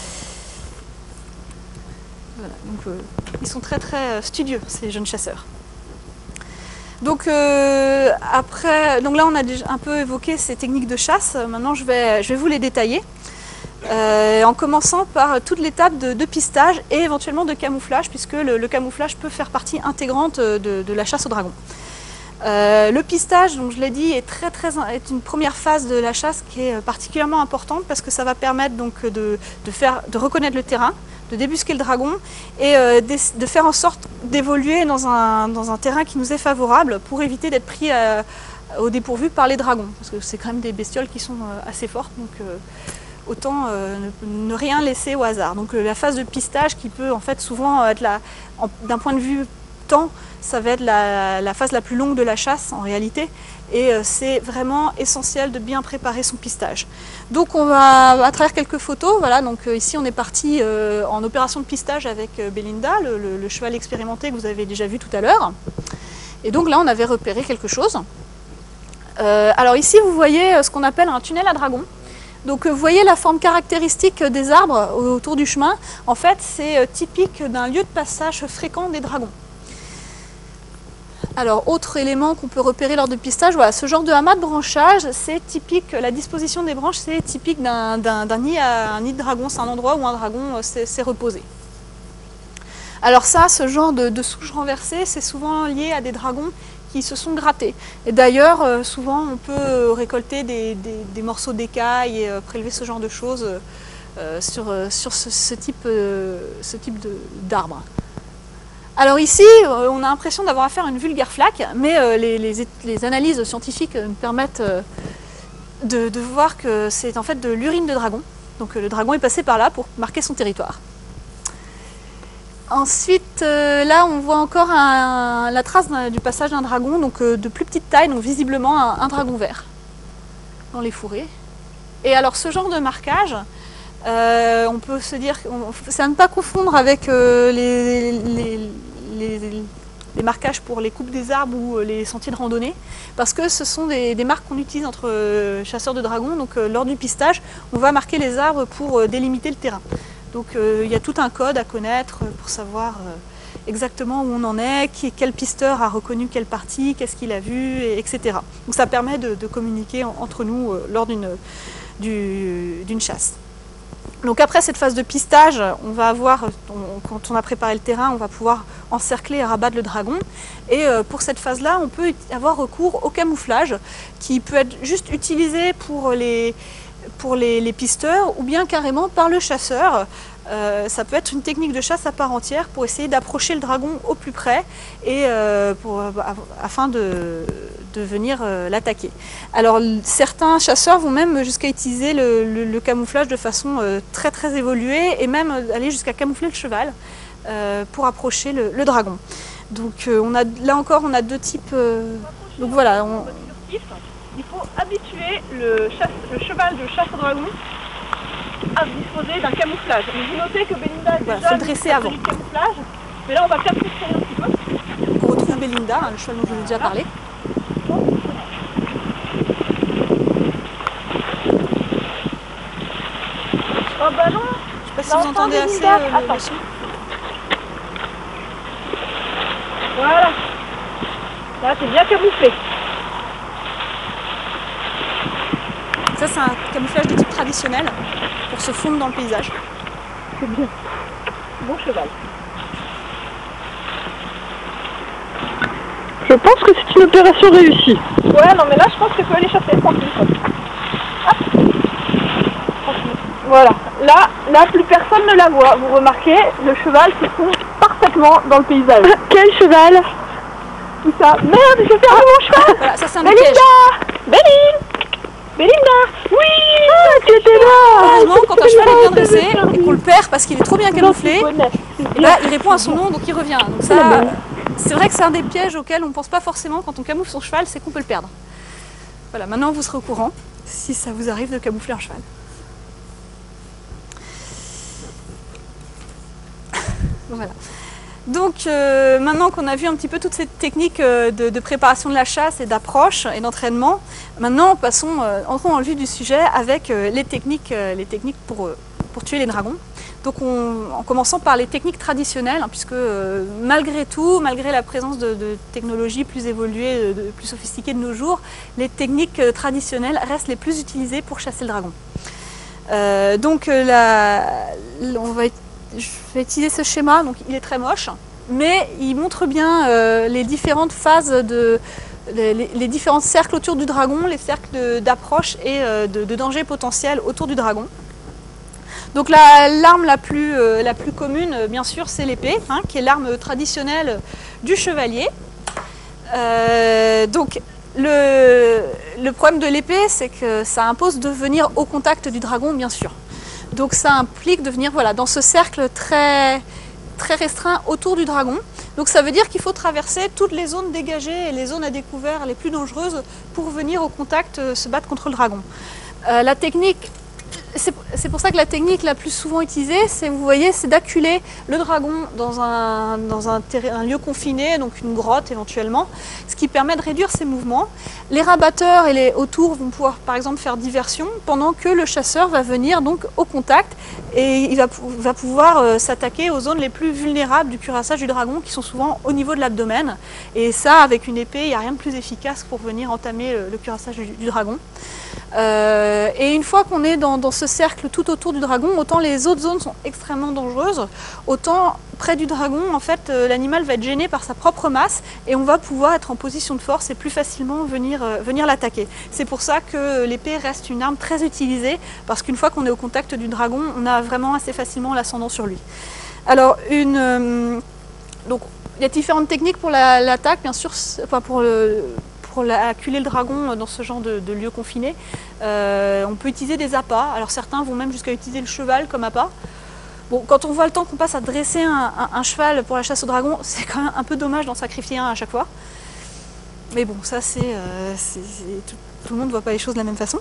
Voilà, donc euh, ils sont très très studieux ces jeunes chasseurs. Donc euh, après, donc là on a déjà un peu évoqué ces techniques de chasse, maintenant je vais, je vais vous les détailler, euh, en commençant par toute l'étape de, de pistage et éventuellement de camouflage, puisque le, le camouflage peut faire partie intégrante de, de la chasse au dragon. Euh, le pistage, donc je l'ai dit, est, très, très, est une première phase de la chasse qui est particulièrement importante parce que ça va permettre donc de, de, faire, de reconnaître le terrain, de débusquer le dragon et euh, de faire en sorte d'évoluer dans un, dans un terrain qui nous est favorable pour éviter d'être pris à, au dépourvu par les dragons. Parce que c'est quand même des bestioles qui sont assez fortes, donc euh, autant euh, ne, ne rien laisser au hasard. Donc euh, la phase de pistage qui peut en fait souvent être d'un point de vue temps, ça va être la, la phase la plus longue de la chasse en réalité. Et euh, c'est vraiment essentiel de bien préparer son pistage. Donc on va, à travers quelques photos, voilà, donc euh, ici on est parti euh, en opération de pistage avec euh, Belinda, le, le, le cheval expérimenté que vous avez déjà vu tout à l'heure. Et donc là on avait repéré quelque chose. Euh, alors ici vous voyez ce qu'on appelle un tunnel à dragon. Donc vous voyez la forme caractéristique des arbres autour du chemin. En fait c'est typique d'un lieu de passage fréquent des dragons. Alors, autre élément qu'on peut repérer lors de pistage, voilà, ce genre de hamas de branchage, c'est typique, la disposition des branches, c'est typique d'un nid, un nid de dragon, c'est un endroit où un dragon s'est reposé. Alors ça, ce genre de, de souche renversée, c'est souvent lié à des dragons qui se sont grattés. Et d'ailleurs, euh, souvent, on peut récolter des, des, des morceaux d'écailles et euh, prélever ce genre de choses euh, sur, euh, sur ce, ce type, euh, ce type d'arbre. Alors ici, on a l'impression d'avoir affaire à une vulgaire flaque, mais les, les, les analyses scientifiques nous permettent de, de voir que c'est en fait de l'urine de dragon. Donc le dragon est passé par là pour marquer son territoire. Ensuite, là on voit encore un, la trace du passage d'un dragon, donc de plus petite taille, donc visiblement un, un dragon vert dans les fourrés. Et alors ce genre de marquage, Euh, on peut se dire, c'est à ne pas confondre avec euh, les, les, les, les marquages pour les coupes des arbres ou les sentiers de randonnée, parce que ce sont des, des marques qu'on utilise entre euh, chasseurs de dragons. Donc euh, lors du pistage, on va marquer les arbres pour euh, délimiter le terrain. Donc euh, il y a tout un code à connaître pour savoir euh, exactement où on en est, qui, quel pisteur a reconnu quelle partie, qu'est-ce qu'il a vu, et, etc. Donc ça permet de, de communiquer en, entre nous euh, lors d'une d'une chasse. Donc après cette phase de pistage, on va avoir, on, quand on a préparé le terrain, on va pouvoir encercler et rabattre le dragon. Et euh, pour cette phase-là, on peut avoir recours au camouflage, qui peut être juste utilisé pour les, pour les, les pisteurs ou bien carrément par le chasseur. Euh, ça peut être une technique de chasse à part entière pour essayer d'approcher le dragon au plus près et euh, pour, afin de, de venir euh, l'attaquer. Alors certains chasseurs vont même jusqu'à utiliser le, le, le camouflage de façon euh, très très évoluée et même aller jusqu'à camoufler le cheval euh, pour approcher le, le dragon. Donc euh, on a, là encore on a deux types. Euh, donc voilà. On... Il faut habituer le, chasse, le cheval de chasse au dragon à disposer d'un camouflage. Donc vous notez que Belinda est voilà, déjà dresser avant. Du camouflage, mais là on va faire plus traîner un petit peu. On retrouve Belinda, hein, le cheval dont je vous ai déjà parlé. Oh bah non. Je sais pas si vous entendez assez euh, le, le son. Voilà. Là c'est bien camouflé. Ça c'est un camouflage de type traditionnel pour se fondre dans le paysage. C'est bien. Bon cheval. Je pense que c'est une opération réussie. Ouais, non mais là je pense que tu peux aller chasser, tranquille. Hop. Tranquille. Voilà. Là, là, plus personne ne la voit. Vous remarquez, le cheval se fond parfaitement dans le paysage. Quel cheval? Tout ça. Merde, je perds mon cheval. Voilà, ça c'est un Belinda, piège. Belinda, Belinda. Oui, ah, tu étais là. Heureusement, quand un cheval est bien dressé et qu'on le perd parce qu'il est trop bien camouflé, et là, il répond à son nom, donc il revient. Donc ça, c'est vrai que c'est un des pièges auxquels on ne pense pas forcément quand on camoufle son cheval, c'est qu'on peut le perdre. Voilà, maintenant vous serez au courant si ça vous arrive de camoufler un cheval. Voilà. Donc euh, maintenant qu'on a vu un petit peu toutes ces techniques euh, de, de préparation de la chasse et d'approche et d'entraînement, maintenant passons, euh, entrons dans le vif du sujet avec euh, les techniques, euh, les techniques pour, euh, pour tuer les dragons. Donc on, en commençant par les techniques traditionnelles, hein, puisque euh, malgré tout, malgré la présence de, de technologies plus évoluées, de, de, plus sophistiquées de nos jours, les techniques euh, traditionnelles restent les plus utilisées pour chasser le dragon. Euh, donc euh, la, on va Je vais utiliser ce schéma, donc il est très moche, mais il montre bien euh, les différentes phases, de, les, les différents cercles autour du dragon, les cercles d'approche et euh, de, de danger potentiel autour du dragon. Donc l'arme la, la, plus, euh, la plus commune, bien sûr, c'est l'épée, hein, qui est l'arme traditionnelle du chevalier. Euh, donc le, le problème de l'épée, c'est que ça impose de venir au contact du dragon, bien sûr. Donc ça implique de venir voilà, dans ce cercle très, très restreint autour du dragon. Donc ça veut dire qu'il faut traverser toutes les zones dégagées et les zones à découvert les plus dangereuses pour venir au contact, euh, se battre contre le dragon. Euh, la technique, c'est pour ça que la technique la plus souvent utilisée, c'est, vous voyez, c'est d'acculer le dragon dans, un, dans un, un lieu confiné, donc une grotte éventuellement, ce qui permet de réduire ses mouvements. Les rabatteurs et les autour vont pouvoir par exemple faire diversion, pendant que le chasseur va venir donc au contact et il va, va pouvoir euh, s'attaquer aux zones les plus vulnérables du cuirassage du dragon, qui sont souvent au niveau de l'abdomen. Et ça, avec une épée, il n'y a rien de plus efficace pour venir entamer le, le cuirassage du, du dragon. Euh, et une fois qu'on est dans, dans ce cercle tout autour du dragon, autant les autres zones sont extrêmement dangereuses, autant près du dragon, en fait, euh, l'animal va être gêné par sa propre masse et on va pouvoir être en position de force et plus facilement venir, euh, venir l'attaquer. C'est pour ça que l'épée reste une arme très utilisée, parce qu'une fois qu'on est au contact du dragon, on a vraiment assez facilement l'ascendant sur lui. Alors, une, euh, donc, il y a différentes techniques pour l'attaque, la, bien sûr, enfin pour le... pour acculer le dragon dans ce genre de, de lieu confiné. Euh, on peut utiliser des appâts. Alors certains vont même jusqu'à utiliser le cheval comme appât. Bon, quand on voit le temps qu'on passe à dresser un, un, un cheval pour la chasse au dragon, c'est quand même un peu dommage d'en sacrifier un à chaque fois. Mais bon, ça c'est... Euh, tout, tout le monde ne voit pas les choses de la même façon.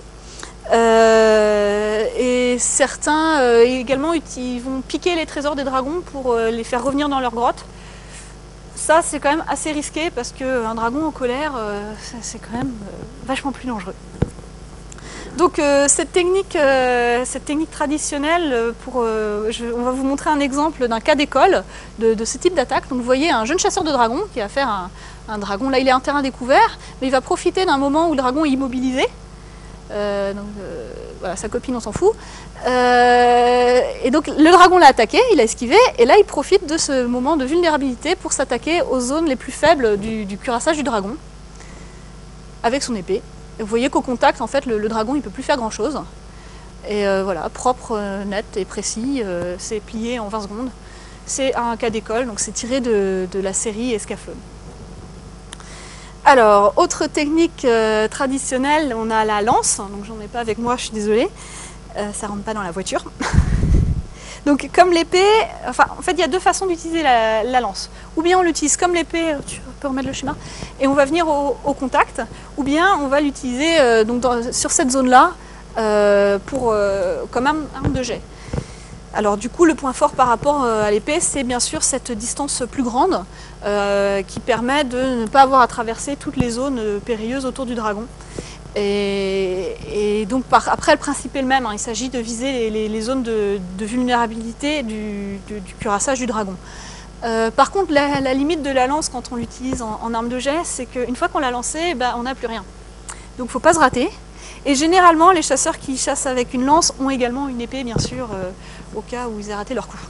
Euh, et certains euh, également ils vont piquer les trésors des dragons pour euh, les faire revenir dans leur grotte. Ça, c'est quand même assez risqué parce qu'un dragon en colère, euh, c'est quand même euh, vachement plus dangereux. Donc euh, cette, technique, euh, cette technique traditionnelle, pour, euh, je, on va vous montrer un exemple d'un cas d'école de, de ce type d'attaque. Donc vous voyez un jeune chasseur de dragons qui va faire un, un dragon, là il est en terrain découvert, mais il va profiter d'un moment où le dragon est immobilisé. Euh, donc, euh, voilà, sa copine on s'en fout. Euh, et donc le dragon l'a attaqué, il a esquivé, et là il profite de ce moment de vulnérabilité pour s'attaquer aux zones les plus faibles du, du cuirassage du dragon avec son épée. Et vous voyez qu'au contact, en fait, le, le dragon il peut plus faire grand chose. Et euh, voilà, propre, euh, net et précis, euh, c'est plié en vingt secondes. C'est un cas d'école, donc c'est tiré de, de la série Escaflowne. Alors, autre technique euh, traditionnelle, on a la lance, donc j'en ai pas avec moi, je suis désolée, euh, ça rentre pas dans la voiture. Donc comme l'épée, enfin en fait il y a deux façons d'utiliser la, la lance. Ou bien on l'utilise comme l'épée, tu peux remettre le schéma, et on va venir au, au contact, ou bien on va l'utiliser euh, donc dans, sur cette zone-là euh, pour euh, comme arme, arme de jet. Alors du coup le point fort par rapport à l'épée, c'est bien sûr cette distance plus grande euh, qui permet de ne pas avoir à traverser toutes les zones périlleuses autour du dragon. Et, et donc par, après le principe est le même, hein, il s'agit de viser les, les, les zones de, de vulnérabilité du, du, du cuirassage du dragon. Euh, par contre la, la limite de la lance quand on l'utilise en, en arme de jet, c'est qu'une fois qu'on l'a lancée, ben, on n'a plus rien. Donc il ne faut pas se rater. Et généralement, les chasseurs qui chassent avec une lance ont également une épée, bien sûr, euh, au cas où ils aient raté leur coup.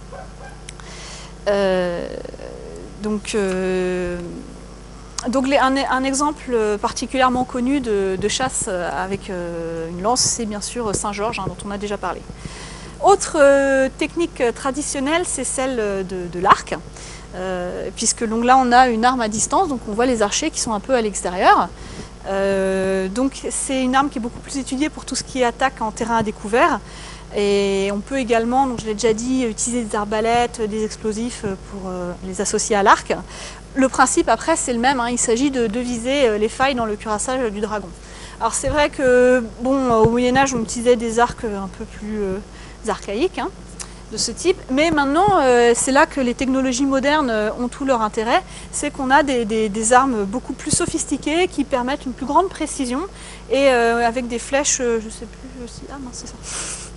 Euh, donc, euh, donc les, un, un exemple particulièrement connu de, de chasse avec euh, une lance, c'est bien sûr Saint-Georges, hein, dont on a déjà parlé. Autre euh, technique traditionnelle, c'est celle de, de l'arc, euh, puisque donc là on a une arme à distance, donc on voit les archers qui sont un peu à l'extérieur. Euh, donc c'est une arme qui est beaucoup plus étudiée pour tout ce qui est attaque en terrain à découvert. Et on peut également, donc je l'ai déjà dit, utiliser des arbalètes, des explosifs pour euh, les associer à l'arc. Le principe après c'est le même, hein, il s'agit de, de viser les failles dans le cuirassage du dragon. Alors c'est vrai que bon, au Moyen-Âge on utilisait des arcs un peu plus euh, archaïques hein, de ce type, mais maintenant euh, c'est là que les technologies modernes ont tout leur intérêt, c'est qu'on a des, des, des armes beaucoup plus sophistiquées qui permettent une plus grande précision et euh, avec des flèches, euh, je sais plus aussi, ah mince c'est ça,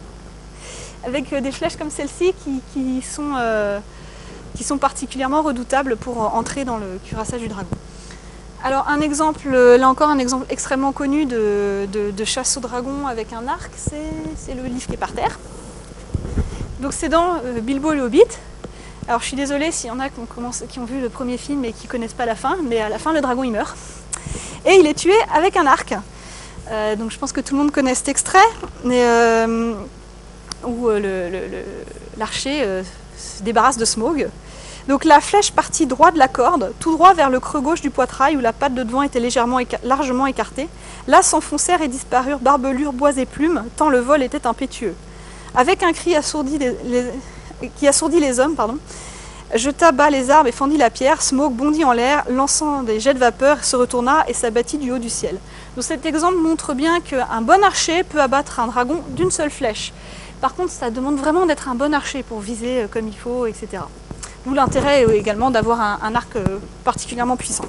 avec des flèches comme celle-ci qui, qui, sont, euh, qui sont particulièrement redoutables pour entrer dans le cuirassage du dragon. Alors un exemple, là encore un exemple extrêmement connu de, de, de chasse au dragon avec un arc, c'est le livre qui est par terre. Donc c'est dans euh, Bilbo le Hobbit. Alors je suis désolée s'il y en a qui ont, commencé, qui ont vu le premier film et qui ne connaissent pas la fin, mais à la fin le dragon il meurt. Et il est tué avec un arc. Euh, donc je pense que tout le monde connaît cet extrait, mais, euh, où euh, l'archer euh, se débarrasse de Smaug. Donc la flèche partit droit de la corde, tout droit vers le creux gauche du poitrail où la patte de devant était légèrement éca largement écartée. Là s'enfoncèrent et disparurent barbelures, bois et plumes, tant le vol était impétueux. Avec un cri assourdi les, les, qui assourdit les hommes, pardon, jeta bas les arbres et fendit la pierre. Smaug bondit en l'air, lançant des jets de vapeur, se retourna et s'abattit du haut du ciel. Donc cet exemple montre bien qu'un bon archer peut abattre un dragon d'une seule flèche. Par contre, ça demande vraiment d'être un bon archer pour viser comme il faut, et cetera. D'où l'intérêt également d'avoir un, un arc particulièrement puissant.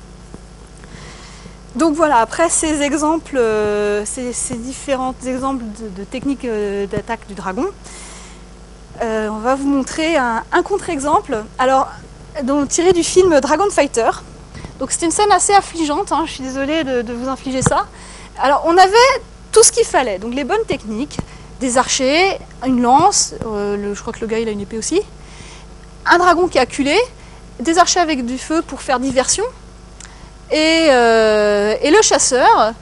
Donc voilà, après ces exemples, euh, ces, ces différents exemples de, de techniques euh, d'attaque du dragon, euh, on va vous montrer un, un contre-exemple, alors donc, tiré du film Dragon Fighter. Donc c'est une scène assez affligeante, hein, je suis désolée de, de vous infliger ça. Alors on avait tout ce qu'il fallait, donc les bonnes techniques, des archers, une lance, euh, le, je crois que le gars il a une épée aussi, un dragon qui est acculé, des archers avec du feu pour faire diversion, et, euh, et le chasseur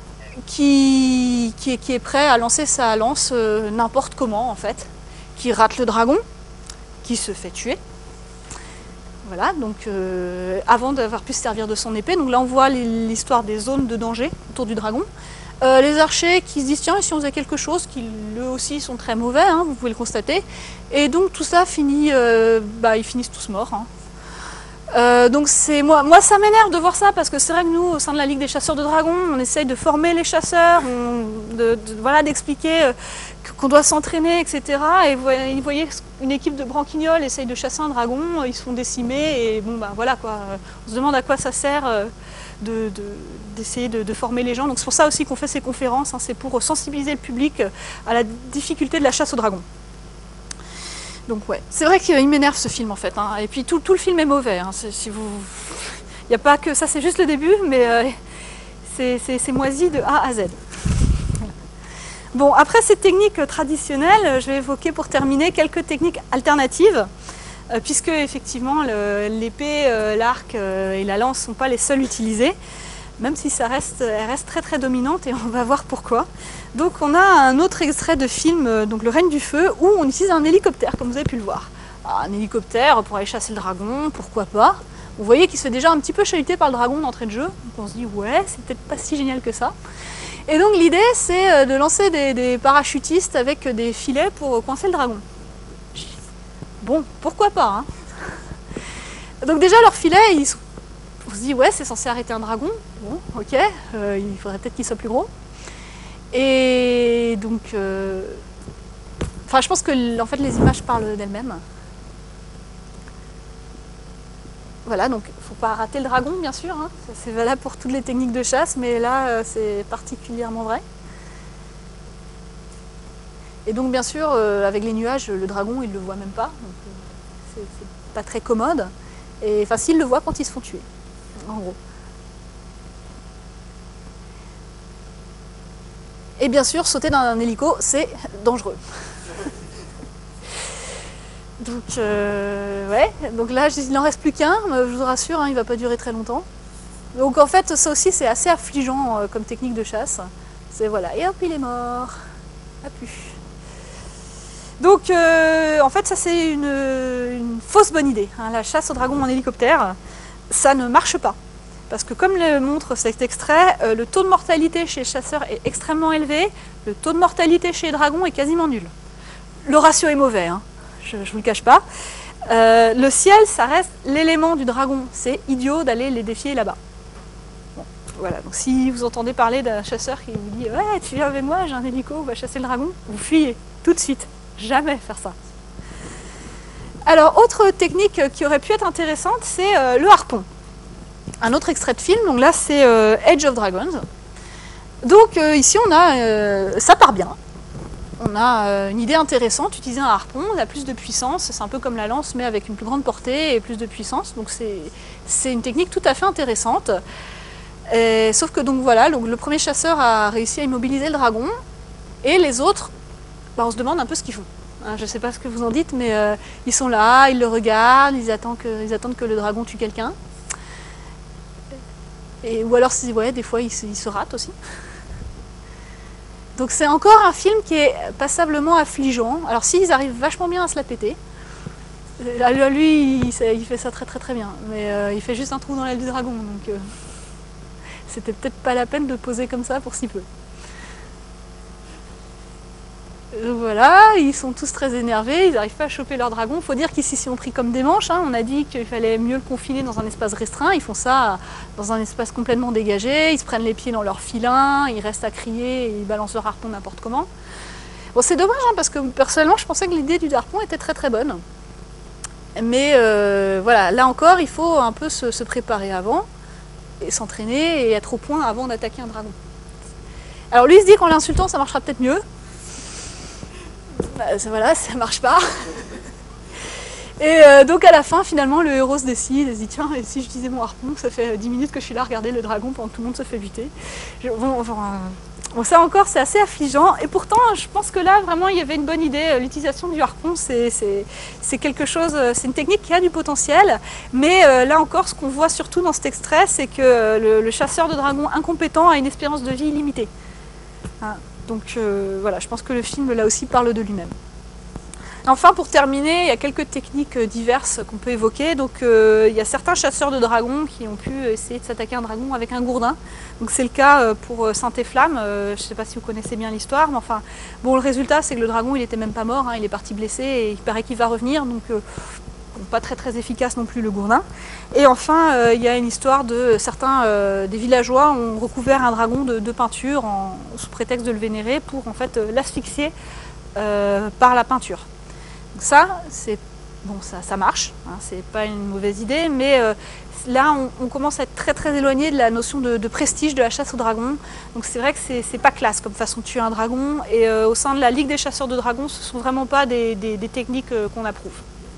qui, qui, est, qui est prêt à lancer sa lance euh, n'importe comment en fait, qui rate le dragon, qui se fait tuer. Voilà, donc euh, avant d'avoir pu se servir de son épée, donc là on voit l'histoire des zones de danger autour du dragon. Euh, les archers qui se disent tiens, si on faisait quelque chose, qui eux aussi sont très mauvais, hein, vous pouvez le constater. Et donc tout ça finit, euh, bah, ils finissent tous morts. Hein. Euh, donc c'est moi, moi ça m'énerve de voir ça parce que c'est vrai que nous, au sein de la Ligue des chasseurs de dragons, on essaye de former les chasseurs, on, de, de, voilà, d'expliquer euh, qu'on doit s'entraîner, et cetera. Et vous voyez, une équipe de branquignoles essaye de chasser un dragon, ils se font décimer et bon bah voilà quoi. On se demande à quoi ça sert euh, de, de d'essayer de, de former les gens. Donc c'est pour ça aussi qu'on fait ces conférences, hein, c'est pour sensibiliser le public à la difficulté de la chasse au dragon. Donc ouais, c'est vrai qu'il m'énerve ce film en fait, hein. Et puis tout, tout le film est mauvais, hein. Si vous... Il n'y a pas que ça, c'est juste le début, mais euh, c'est moisi de A à Z. Bon, après ces techniques traditionnelles, je vais évoquer pour terminer quelques techniques alternatives, euh, puisque effectivement l'épée, euh, l'arc euh, et la lance ne sont pas les seuls utilisés, même si ça reste, elle reste très très dominante et on va voir pourquoi. Donc on a un autre extrait de film, donc Le règne du feu, où on utilise un hélicoptère, comme vous avez pu le voir. Alors, un hélicoptère pour aller chasser le dragon, pourquoi pas. Vous voyez qu'il se fait déjà un petit peu chahuter par le dragon d'entrée de jeu, donc on se dit ouais, c'est peut-être pas si génial que ça. Et donc l'idée c'est de lancer des, des parachutistes avec des filets pour coincer le dragon. Bon, pourquoi pas, hein. Donc déjà leurs filets, ils sont... on se dit ouais, c'est censé arrêter un dragon, bon ok, euh, il faudrait peut-être qu'il soit plus gros. Et donc, euh... enfin je pense que en fait les images parlent d'elles-mêmes. Voilà, donc il ne faut pas rater le dragon bien sûr, hein. C'est valable pour toutes les techniques de chasse, mais là euh, c'est particulièrement vrai. Et donc bien sûr, euh, avec les nuages, le dragon il ne le voit même pas, donc euh, c'est pas très commode. Et enfin s'il le voit quand ils se font tuer, en gros. Et bien sûr, sauter dans un hélico, c'est dangereux. Donc, euh, ouais. Donc là, il n'en reste plus qu'un, je vous rassure, hein, il ne va pas durer très longtemps. Donc en fait, ça aussi, c'est assez affligeant euh, comme technique de chasse. C'est voilà, et hop, il est mort. A plus. Donc, euh, en fait, ça c'est une, une fausse bonne idée. Hein. La chasse au dragon en hélicoptère, ça ne marche pas. Parce que comme le montre cet extrait, euh, le taux de mortalité chez les chasseurs est extrêmement élevé, le taux de mortalité chez les dragons est quasiment nul. Le ratio est mauvais, hein. Je ne vous le cache pas. Euh, le ciel, ça reste l'élément du dragon. C'est idiot d'aller les défier là-bas. Bon, voilà, donc si vous entendez parler d'un chasseur qui vous dit « Ouais, tu viens avec moi, j'ai un hélico, on va chasser le dragon », vous fuyez tout de suite. Jamais faire ça. Alors, autre technique qui aurait pu être intéressante, c'est euh, le harpon. Un autre extrait de film, donc là c'est euh, Age of Dragons. Donc euh, ici on a, euh, ça part bien. On a euh, une idée intéressante, utiliser un harpon, on a plus de puissance, c'est un peu comme la lance mais avec une plus grande portée et plus de puissance. Donc c'est une technique tout à fait intéressante. Et, sauf que donc voilà, donc, le premier chasseur a réussi à immobiliser le dragon et les autres, bah, on se demande un peu ce qu'ils font. Hein, je ne sais pas ce que vous en dites, mais euh, ils sont là, ils le regardent, ils attendent que, ils attendent que le dragon tue quelqu'un. Et, ou alors, ouais, des fois, ils se, ils se ratent aussi. Donc c'est encore un film qui est passablement affligeant. Alors s'ils arrivent vachement bien à se la péter, lui, il, il fait ça très très très bien. Mais euh, il fait juste un trou dans l'aile du dragon, donc euh, c'était peut-être pas la peine de poser comme ça pour si peu. Donc voilà, ils sont tous très énervés, ils n'arrivent pas à choper leur dragon. Il faut dire qu'ici, ils sont pris comme des manches. Hein. On a dit qu'il fallait mieux le confiner dans un espace restreint. Ils font ça dans un espace complètement dégagé. Ils se prennent les pieds dans leur filin, ils restent à crier, et ils balancent leur harpon n'importe comment. Bon, c'est dommage, hein, parce que personnellement, je pensais que l'idée du harpon était très très bonne. Mais euh, voilà, là encore, il faut un peu se, se préparer avant, et s'entraîner et être au point avant d'attaquer un dragon. Alors lui, il se dit qu'en l'insultant, ça marchera peut-être mieux. Bah, ça, voilà, ça marche pas. Et euh, donc à la fin, finalement, le héros se décide, il se dit tiens, et si je disais mon harpon, ça fait dix minutes que je suis là à regarder le dragon pendant que tout le monde se fait buter. Je, bon, enfin, euh, bon, ça encore, c'est assez affligeant. Et pourtant, je pense que là, vraiment, il y avait une bonne idée. L'utilisation du harpon, c'est quelque chose, c'est une technique qui a du potentiel. Mais euh, là encore, ce qu'on voit surtout dans cet extrait, c'est que le, le chasseur de dragons incompétent a une espérance de vie illimitée. Hein. Donc euh, voilà, je pense que le film là aussi parle de lui-même. Enfin, pour terminer, il y a quelques techniques diverses qu'on peut évoquer. Donc euh, il y a certains chasseurs de dragons qui ont pu essayer de s'attaquer à un dragon avec un gourdin. Donc c'est le cas pour Saint-Efflamme. Euh, je ne sais pas si vous connaissez bien l'histoire, mais enfin, bon, le résultat c'est que le dragon il n'était même pas mort, hein, il est parti blessé et il paraît qu'il va revenir. Donc euh, pas très très efficace non plus le gourdin. Et enfin, euh, il y a une histoire de certains euh, des villageois ont recouvert un dragon de, de peinture en, sous prétexte de le vénérer pour en fait euh, l'asphyxier euh, par la peinture. Donc ça, c'est bon, ça, ça marche, hein, c'est pas une mauvaise idée, mais euh, là on, on commence à être très très éloigné de la notion de, de prestige de la chasse au dragon. Donc c'est vrai que c'est pas classe comme façon de tuer un dragon. Et euh, au sein de la Ligue des chasseurs de dragons, ce sont vraiment pas des, des, des techniques euh, qu'on approuve.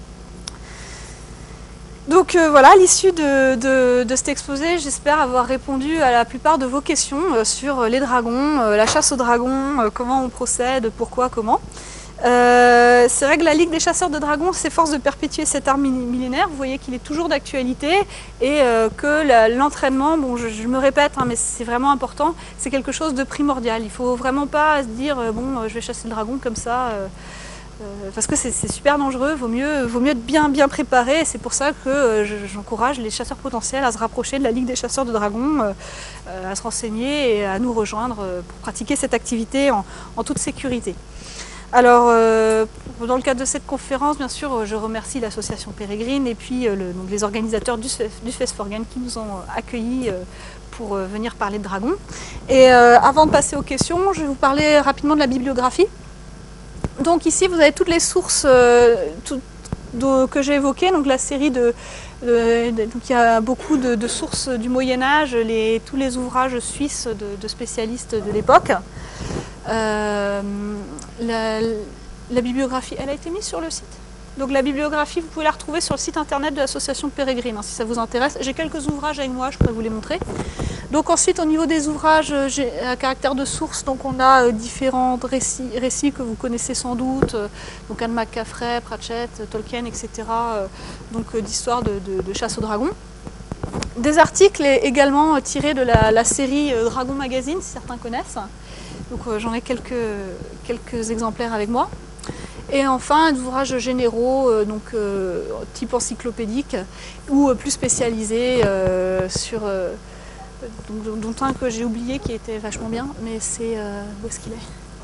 Donc euh, voilà, à l'issue de, de, de cet exposé, j'espère avoir répondu à la plupart de vos questions euh, sur les dragons, euh, la chasse aux dragons, euh, comment on procède, pourquoi, comment. Euh, c'est vrai que la Ligue des chasseurs de dragons s'efforce de perpétuer cet art millénaire. Vous voyez qu'il est toujours d'actualité et euh, que l'entraînement, bon, je, je me répète, hein, mais c'est vraiment important, c'est quelque chose de primordial. Il ne faut vraiment pas se dire, euh, bon, je vais chasser le dragon comme ça. Euh, Euh, parce que c'est super dangereux, vaut mieux, vaut mieux être bien, bien préparé. C'est pour ça que euh, j'encourage les chasseurs potentiels à se rapprocher de la Ligue des chasseurs de dragons, euh, à se renseigner et à nous rejoindre euh, pour pratiquer cette activité en, en toute sécurité. Alors, euh, dans le cadre de cette conférence, bien sûr, je remercie l'association Pérégrine et puis euh, le, donc les organisateurs du, du Fesforgan qui nous ont accueillis euh, pour euh, venir parler de dragons. Et euh, avant de passer aux questions, je vais vous parler rapidement de la bibliographie. Donc ici, vous avez toutes les sources euh, tout, de, que j'ai évoquées, donc la série de... de, de donc il y a beaucoup de, de sources du Moyen-Âge, les, tous les ouvrages suisses de, de spécialistes de l'époque. Euh, la, la bibliographie, elle a été mise sur le site. Donc la bibliographie, vous pouvez la retrouver sur le site internet de l'association Pérégrine, hein, si ça vous intéresse. J'ai quelques ouvrages avec moi, je pourrais vous les montrer. Donc ensuite, au niveau des ouvrages à caractère de source, donc on a euh, différents récits, récits que vous connaissez sans doute, euh, donc Anne McCaffrey, Pratchett, Tolkien, et cetera. Euh, donc euh, d'histoire de, de, de chasse aux dragons. Des articles également euh, tirés de la, la série euh, Dragon Magazine, si certains connaissent. Donc euh, j'en ai quelques, quelques exemplaires avec moi. Et enfin, des ouvrages généraux, euh, donc euh, type encyclopédique, ou euh, plus spécialisés euh, sur... Euh, donc, dont un que j'ai oublié qui était vachement bien, mais c'est... Euh, où est-ce qu'il est,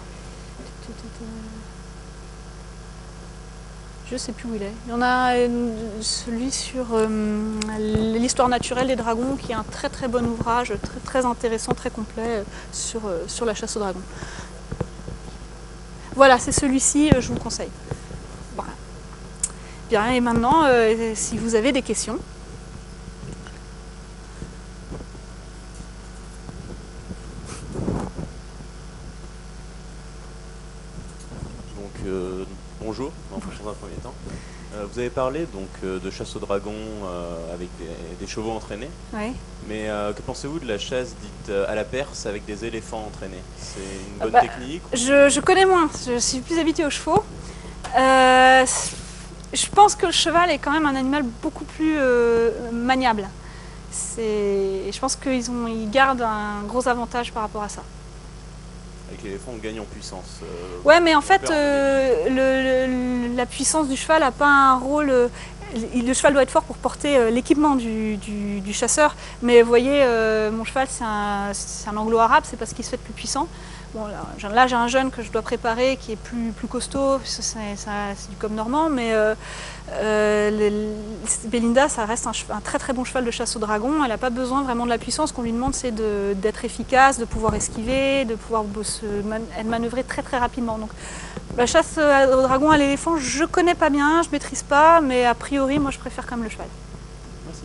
Je sais plus où il est. Il y en a euh, celui sur euh, l'histoire naturelle des dragons, qui est un très très bon ouvrage, très, très intéressant, très complet, euh, sur, euh, sur la chasse aux dragons. Voilà, c'est celui-ci, euh, je vous le conseille. Voilà. Bien, et maintenant, euh, si vous avez des questions. Donc, euh, bonjour, dans un premier temps. Euh, vous avez parlé donc euh, de chasse aux dragons euh, avec des, des chevaux entraînés. Oui. Mais euh, que pensez-vous de la chasse dite euh, à la perse avec des éléphants entraînés? C'est une bonne bah, technique ou... je, je connais moins, je suis plus habituée aux chevaux. Euh, je pense que le cheval est quand même un animal beaucoup plus euh, maniable. Je pense qu'ils ont, ils gardent un gros avantage par rapport à ça. Avec l'éléphant, on gagne en puissance. Euh, ouais, mais en fait, euh, le, le, la puissance du cheval n'a pas un rôle... Euh, le cheval doit être fort pour porter euh, l'équipement du, du, du chasseur. Mais vous voyez, euh, mon cheval, c'est un, un anglo-arabe, c'est parce qu'il se fait plus puissant. Bon, là, là j'ai un jeune que je dois préparer qui est plus, plus costaud, c'est du comme normand, mais euh, euh, le, Belinda, ça reste un, un très très bon cheval de chasse au dragon. Elle n'a pas besoin vraiment de la puissance. Ce qu'on lui demande, c'est d'être efficace, de pouvoir esquiver, de pouvoir se man manœuvrer très très rapidement. Donc, la chasse au dragon à l'éléphant, je connais pas bien, je maîtrise pas, mais a priori, moi je préfère quand même le cheval. Merci.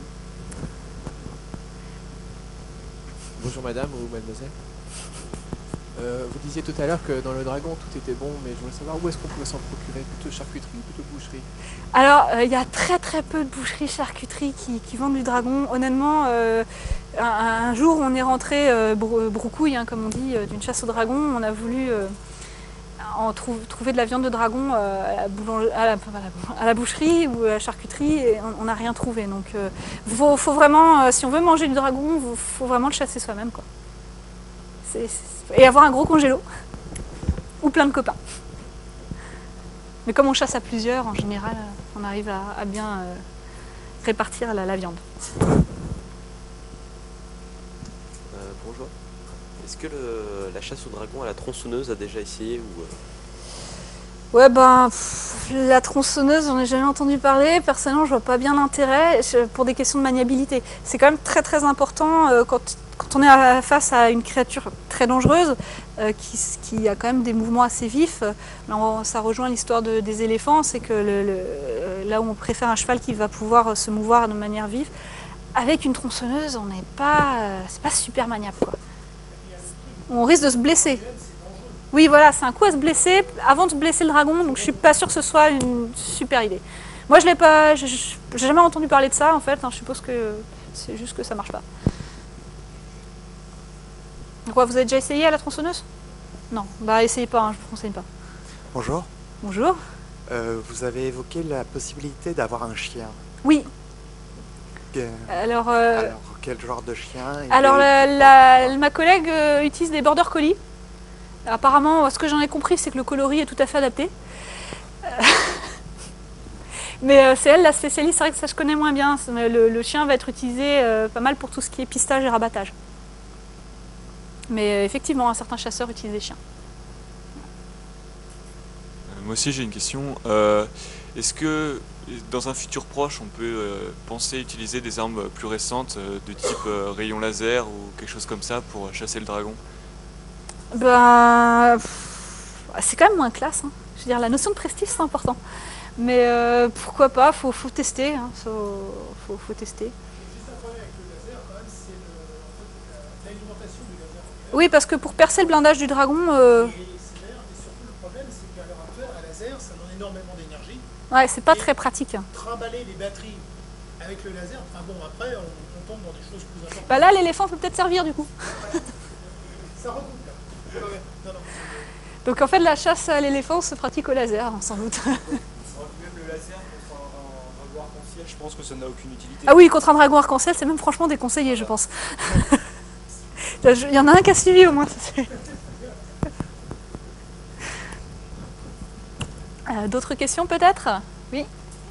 Bonjour madame ou mademoiselle. Euh, vous disiez tout à l'heure que dans le dragon tout était bon, mais je voulais savoir où est-ce qu'on pouvait s'en procurer, plutôt charcuterie ou plutôt boucherie? Alors, il euh, y a très très peu de boucheries, charcuteries qui, qui vendent du dragon. Honnêtement, euh, un, un jour on est rentré euh, broucouille, hein, comme on dit, euh, d'une chasse au dragon. On a voulu euh, en trou trouver de la viande de dragon euh, à, la à, la, à la boucherie ou à la charcuterie, et on n'a rien trouvé. Donc, euh, faut, faut vraiment, euh, si on veut manger du dragon, il faut vraiment le chasser soi-même, quoi. C'est, et avoir un gros congélo ou plein de copains. Mais comme on chasse à plusieurs, en général, on arrive à, à bien euh, répartir la, la viande. Euh, bonjour. Est-ce que le, la chasse au dragon à la tronçonneuse a déjà essayé ou euh... Ouais, ben, pff, la tronçonneuse, j'en ai jamais entendu parler. Personnellement, je vois pas bien l'intérêt pour des questions de maniabilité. C'est quand même très très important euh, quand, quand on est à, face à une créature très dangereuse, euh, qui, qui a quand même des mouvements assez vifs. Là, on, ça rejoint l'histoire de, des éléphants, c'est que le, le, là où on préfère un cheval qui va pouvoir se mouvoir de manière vive, avec une tronçonneuse, on n'est pas, euh, c'est pas super maniable, quoi. On risque de se blesser. Oui, voilà, c'est un coup à se blesser avant de blesser le dragon, donc je suis pas sûre que ce soit une super idée. Moi, je l'ai pas, j'ai jamais entendu parler de ça, en fait, hein, je suppose que c'est juste que ça marche pas. Quoi, vous avez déjà essayé à la tronçonneuse? Non, bah essayez pas, hein, je vous conseille pas. Bonjour. Bonjour. Euh, vous avez évoqué la possibilité d'avoir un chien. Oui. Euh, alors, euh, alors, quel genre de chien? Alors, la, la, ma collègue euh, utilise des border collies. Apparemment, ce que j'en ai compris, c'est que le coloris est tout à fait adapté. Mais euh, c'est elle la spécialiste, c'est vrai que ça je connais moins bien. Le, le chien va être utilisé euh, pas mal pour tout ce qui est pistage et rabattage. Mais euh, effectivement, certains chasseurs utilisent des chiens. Euh, moi aussi j'ai une question. Euh, Est-ce que dans un futur proche, on peut euh, penser utiliser des armes plus récentes euh, de type euh, rayon laser ou quelque chose comme ça pour chasser le dragon? Ben, c'est quand même moins classe, hein. Je veux dire, la notion de prestige, c'est important. Mais euh, pourquoi pas, faut, faut tester, hein. faut, faut, faut tester. Oui, parce que pour percer le blindage du dragon... Euh... Et c'est clair, et surtout le problème, c'est qu'à l'heure actuelle, à laser, ça demande énormément d'énergie. Ouais, c'est pas et très pratique. Trimballer les batteries avec le laser, enfin bon, après, on, on tombe dans des choses plus importantes. Bah là, l'éléphant peut peut-être servir du coup. Ça recoupe là. Ouais, ouais. Non, non. Donc en fait, la chasse à l'éléphant se pratique au laser, hein, sans doute. Même le laser contre un, un dragon arc-en-ciel, je pense que ça n'a aucune utilité. Ah oui, contre un dragon arc-en-ciel, c'est même franchement déconseillé, je pense. Il y en a un qui a suivi au moins. Euh, D'autres questions peut-être? Oui.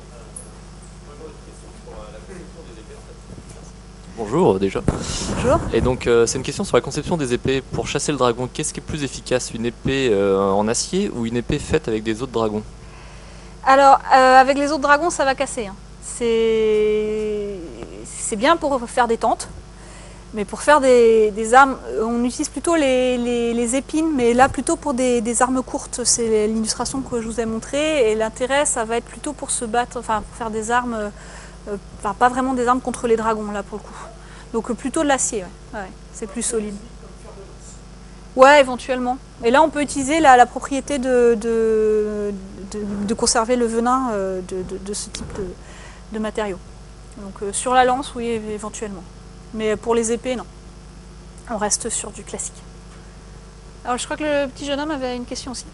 Bonjour déjà. Bonjour. Et donc euh, c'est une question sur la conception des épées. Pour chasser le dragon, qu'est-ce qui est plus efficace? Une épée euh, en acier ou une épée faite avec des os de dragon? Alors, euh, avec les autres dragons, ça va casser. Hein. C'est c'est bien pour faire des tentes. Mais pour faire des, des armes, on utilise plutôt les, les, les épines, mais là plutôt pour des, des armes courtes. C'est l'illustration que je vous ai montrée. Et l'intérêt, ça va être plutôt pour se battre, enfin pour faire des armes, euh, enfin pas vraiment des armes contre les dragons là pour le coup. Donc plutôt de l'acier, ouais. Ouais, c'est plus solide. Ouais, éventuellement. Et là, on peut utiliser la, la propriété de, de, de, de conserver le venin euh, de, de, de ce type de, de matériaux. Donc euh, sur la lance, oui, éventuellement. Mais pour les épées, non. On reste sur du classique. Alors je crois que le petit jeune homme avait une question aussi.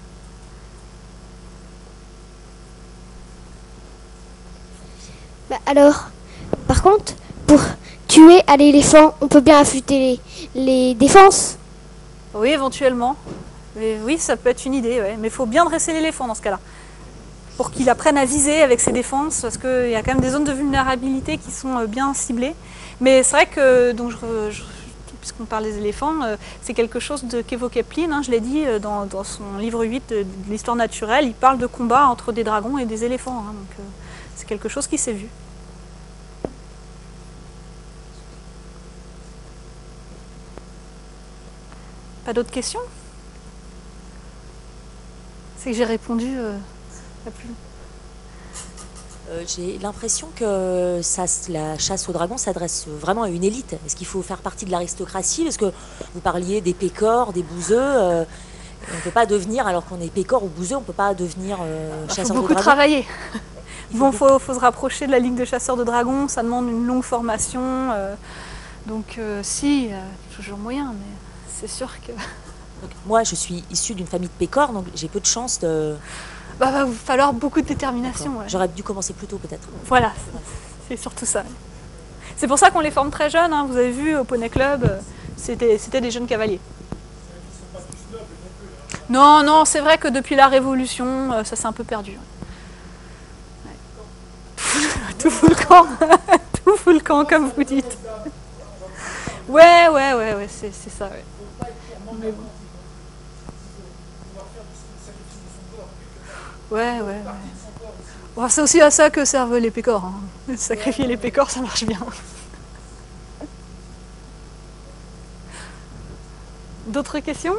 Bah alors, par contre, pour tuer à l'éléphant, on peut bien affûter les, les défenses? Oui, éventuellement. Mais oui, ça peut être une idée, ouais. Mais il faut bien dresser l'éléphant dans ce cas-là. Pour qu'il apprenne à viser avec ses défenses, parce qu'il y a quand même des zones de vulnérabilité qui sont bien ciblées. Mais c'est vrai que, donc je, je, puisqu'on parle des éléphants, euh, c'est quelque chose qu'évoquait Pline, hein, je l'ai dit, dans, dans son livre huit de, de l'histoire naturelle, il parle de combat entre des dragons et des éléphants. Hein, donc euh, c'est quelque chose qui s'est vu. Pas d'autres questions? C'est que j'ai répondu euh, à plus. Euh, J'ai l'impression que ça, la chasse au dragon s'adresse vraiment à une élite. Est-ce qu'il faut faire partie de l'aristocratie? Parce que vous parliez des pécores, des bouseux. Euh, on ne peut pas devenir, alors qu'on est pécore ou bouseux, on ne peut pas devenir euh, chasseur de dragons. Il faut beaucoup travailler. Il bon, faut, faut se rapprocher de la Ligue de chasseurs de dragons. Ça demande une longue formation. Euh, donc euh, si, il y a toujours moyen, mais c'est sûr que... Donc, moi, je suis issue d'une famille de pécores, donc j'ai peu de chance de... Bah, va vous falloir beaucoup de détermination. Ouais. J'aurais dû commencer plus tôt peut-être. Voilà, c'est surtout ça. C'est pour ça qu'on les forme très jeunes. Hein. Vous avez vu au Poney Club, c'était des jeunes cavaliers. Non, non, c'est vrai que depuis la Révolution, ça s'est un peu perdu. Ouais. Tout fout le camp, tout fout le camp comme vous dites. Ouais, ouais, ouais, ouais, c'est ça. Ouais. Mais bon. Ouais, ouais, ouais. Bon, c'est aussi à ça que servent les pécores. Hein. Sacrifier les pécores, ça marche bien. D'autres questions?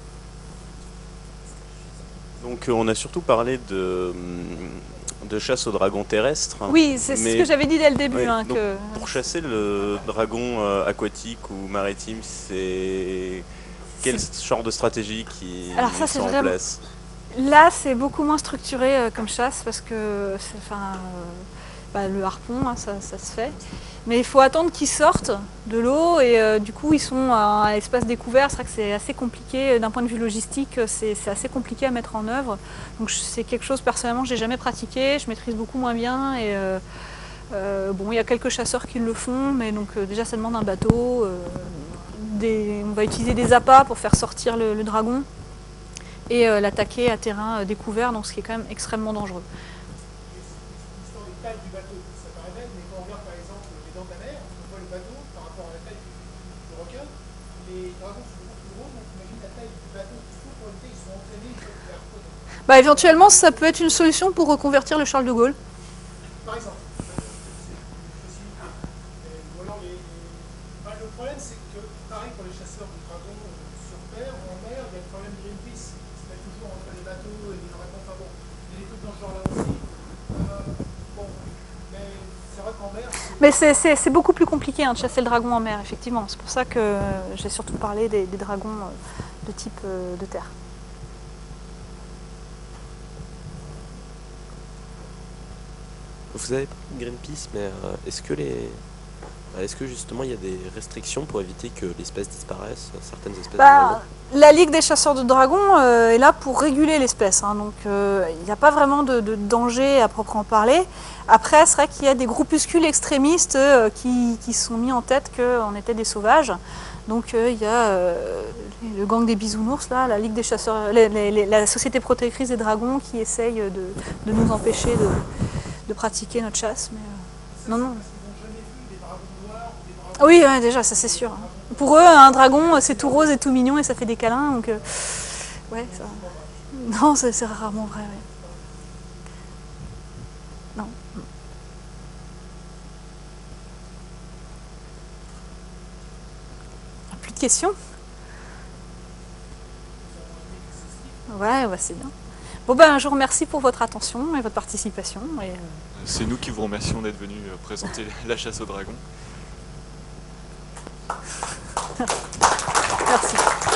Donc on a surtout parlé de, de chasse au dragon terrestre. Oui, c'est ce que j'avais dit dès le début. Ouais, hein, donc, que... Pour chasser le dragon euh, aquatique ou maritime, c'est quel genre de stratégie qui est en vraiment... place? Là, c'est beaucoup moins structuré euh, comme chasse parce que enfin, euh, bah, le harpon, hein, ça, ça se fait. Mais il faut attendre qu'ils sortent de l'eau et euh, du coup, ils sont à un espace découvert. C'est vrai que c'est assez compliqué d'un point de vue logistique, c'est assez compliqué à mettre en œuvre. Donc c'est quelque chose, personnellement, que j'ai jamais pratiqué. Je maîtrise beaucoup moins bien. Et, euh, euh, bon, il y a quelques chasseurs qui le font, mais donc euh, déjà, ça demande un bateau. Euh, des, on va utiliser des appâts pour faire sortir le, le dragon. Et euh, l'attaquer à terrain euh, découvert, donc ce qui est quand même extrêmement dangereux. L'histoire des tailles du bateau, ça paraît bête, mais quand on regarde par exemple les dents de la mer, on voit le bateau par rapport à la taille du requin, les dragons sont beaucoup plus gros, donc imagine la taille du bateau qu'il faut pour éviter qu'ils soient entraînés, ils soient harponnés. Bah éventuellement, ça peut être une solution pour reconvertir le Charles de Gaulle. Par exemple, c'est une possibilité. Ou alors les... Bah, le problème c'est que, pareil pour les chasseurs de dragons euh, sur terre ou en mer, il y a le problème de Greenpeace. Toujours entre les bateaux et les dragons, enfin bon, il y a des trucs dans ce genre-là aussi. Euh, bon, mais c'est vrai qu'en mer... Mais c'est beaucoup plus compliqué hein, de chasser le dragon en mer, effectivement. C'est pour ça que euh, j'ai surtout parlé des, des dragons euh, de type euh, de terre. Vous avez parlé de Greenpeace, mais euh, est-ce que les, Est-ce que justement il y a des restrictions pour éviter que l'espèce disparaisse, certaines espèces de Bah, dragons? la Ligue des chasseurs de dragons euh, est là pour réguler l'espèce, hein, donc euh, il n'y a pas vraiment de, de danger à proprement parler. Après, c'est vrai qu'il y a des groupuscules extrémistes euh, qui, qui se sont mis en tête qu'on était des sauvages. Donc euh, il y a euh, le gang des bisounours, là, la Ligue des chasseurs, les, les, les, la Société protectrice des dragons qui essaye de, de nous empêcher de, de pratiquer notre chasse. Mais, euh, non, non. Oui, ouais, déjà, ça c'est sûr. Pour eux, un dragon, c'est tout rose et tout mignon et ça fait des câlins. Donc, euh, ouais, ça... Non, c'est rarement vrai. Ouais. Non. Plus de questions? Ouais, ouais, c'est bien. Bon ben, je vous remercie pour votre attention et votre participation. Et... C'est nous qui vous remercions d'être venus présenter la chasse au dragon. Merci.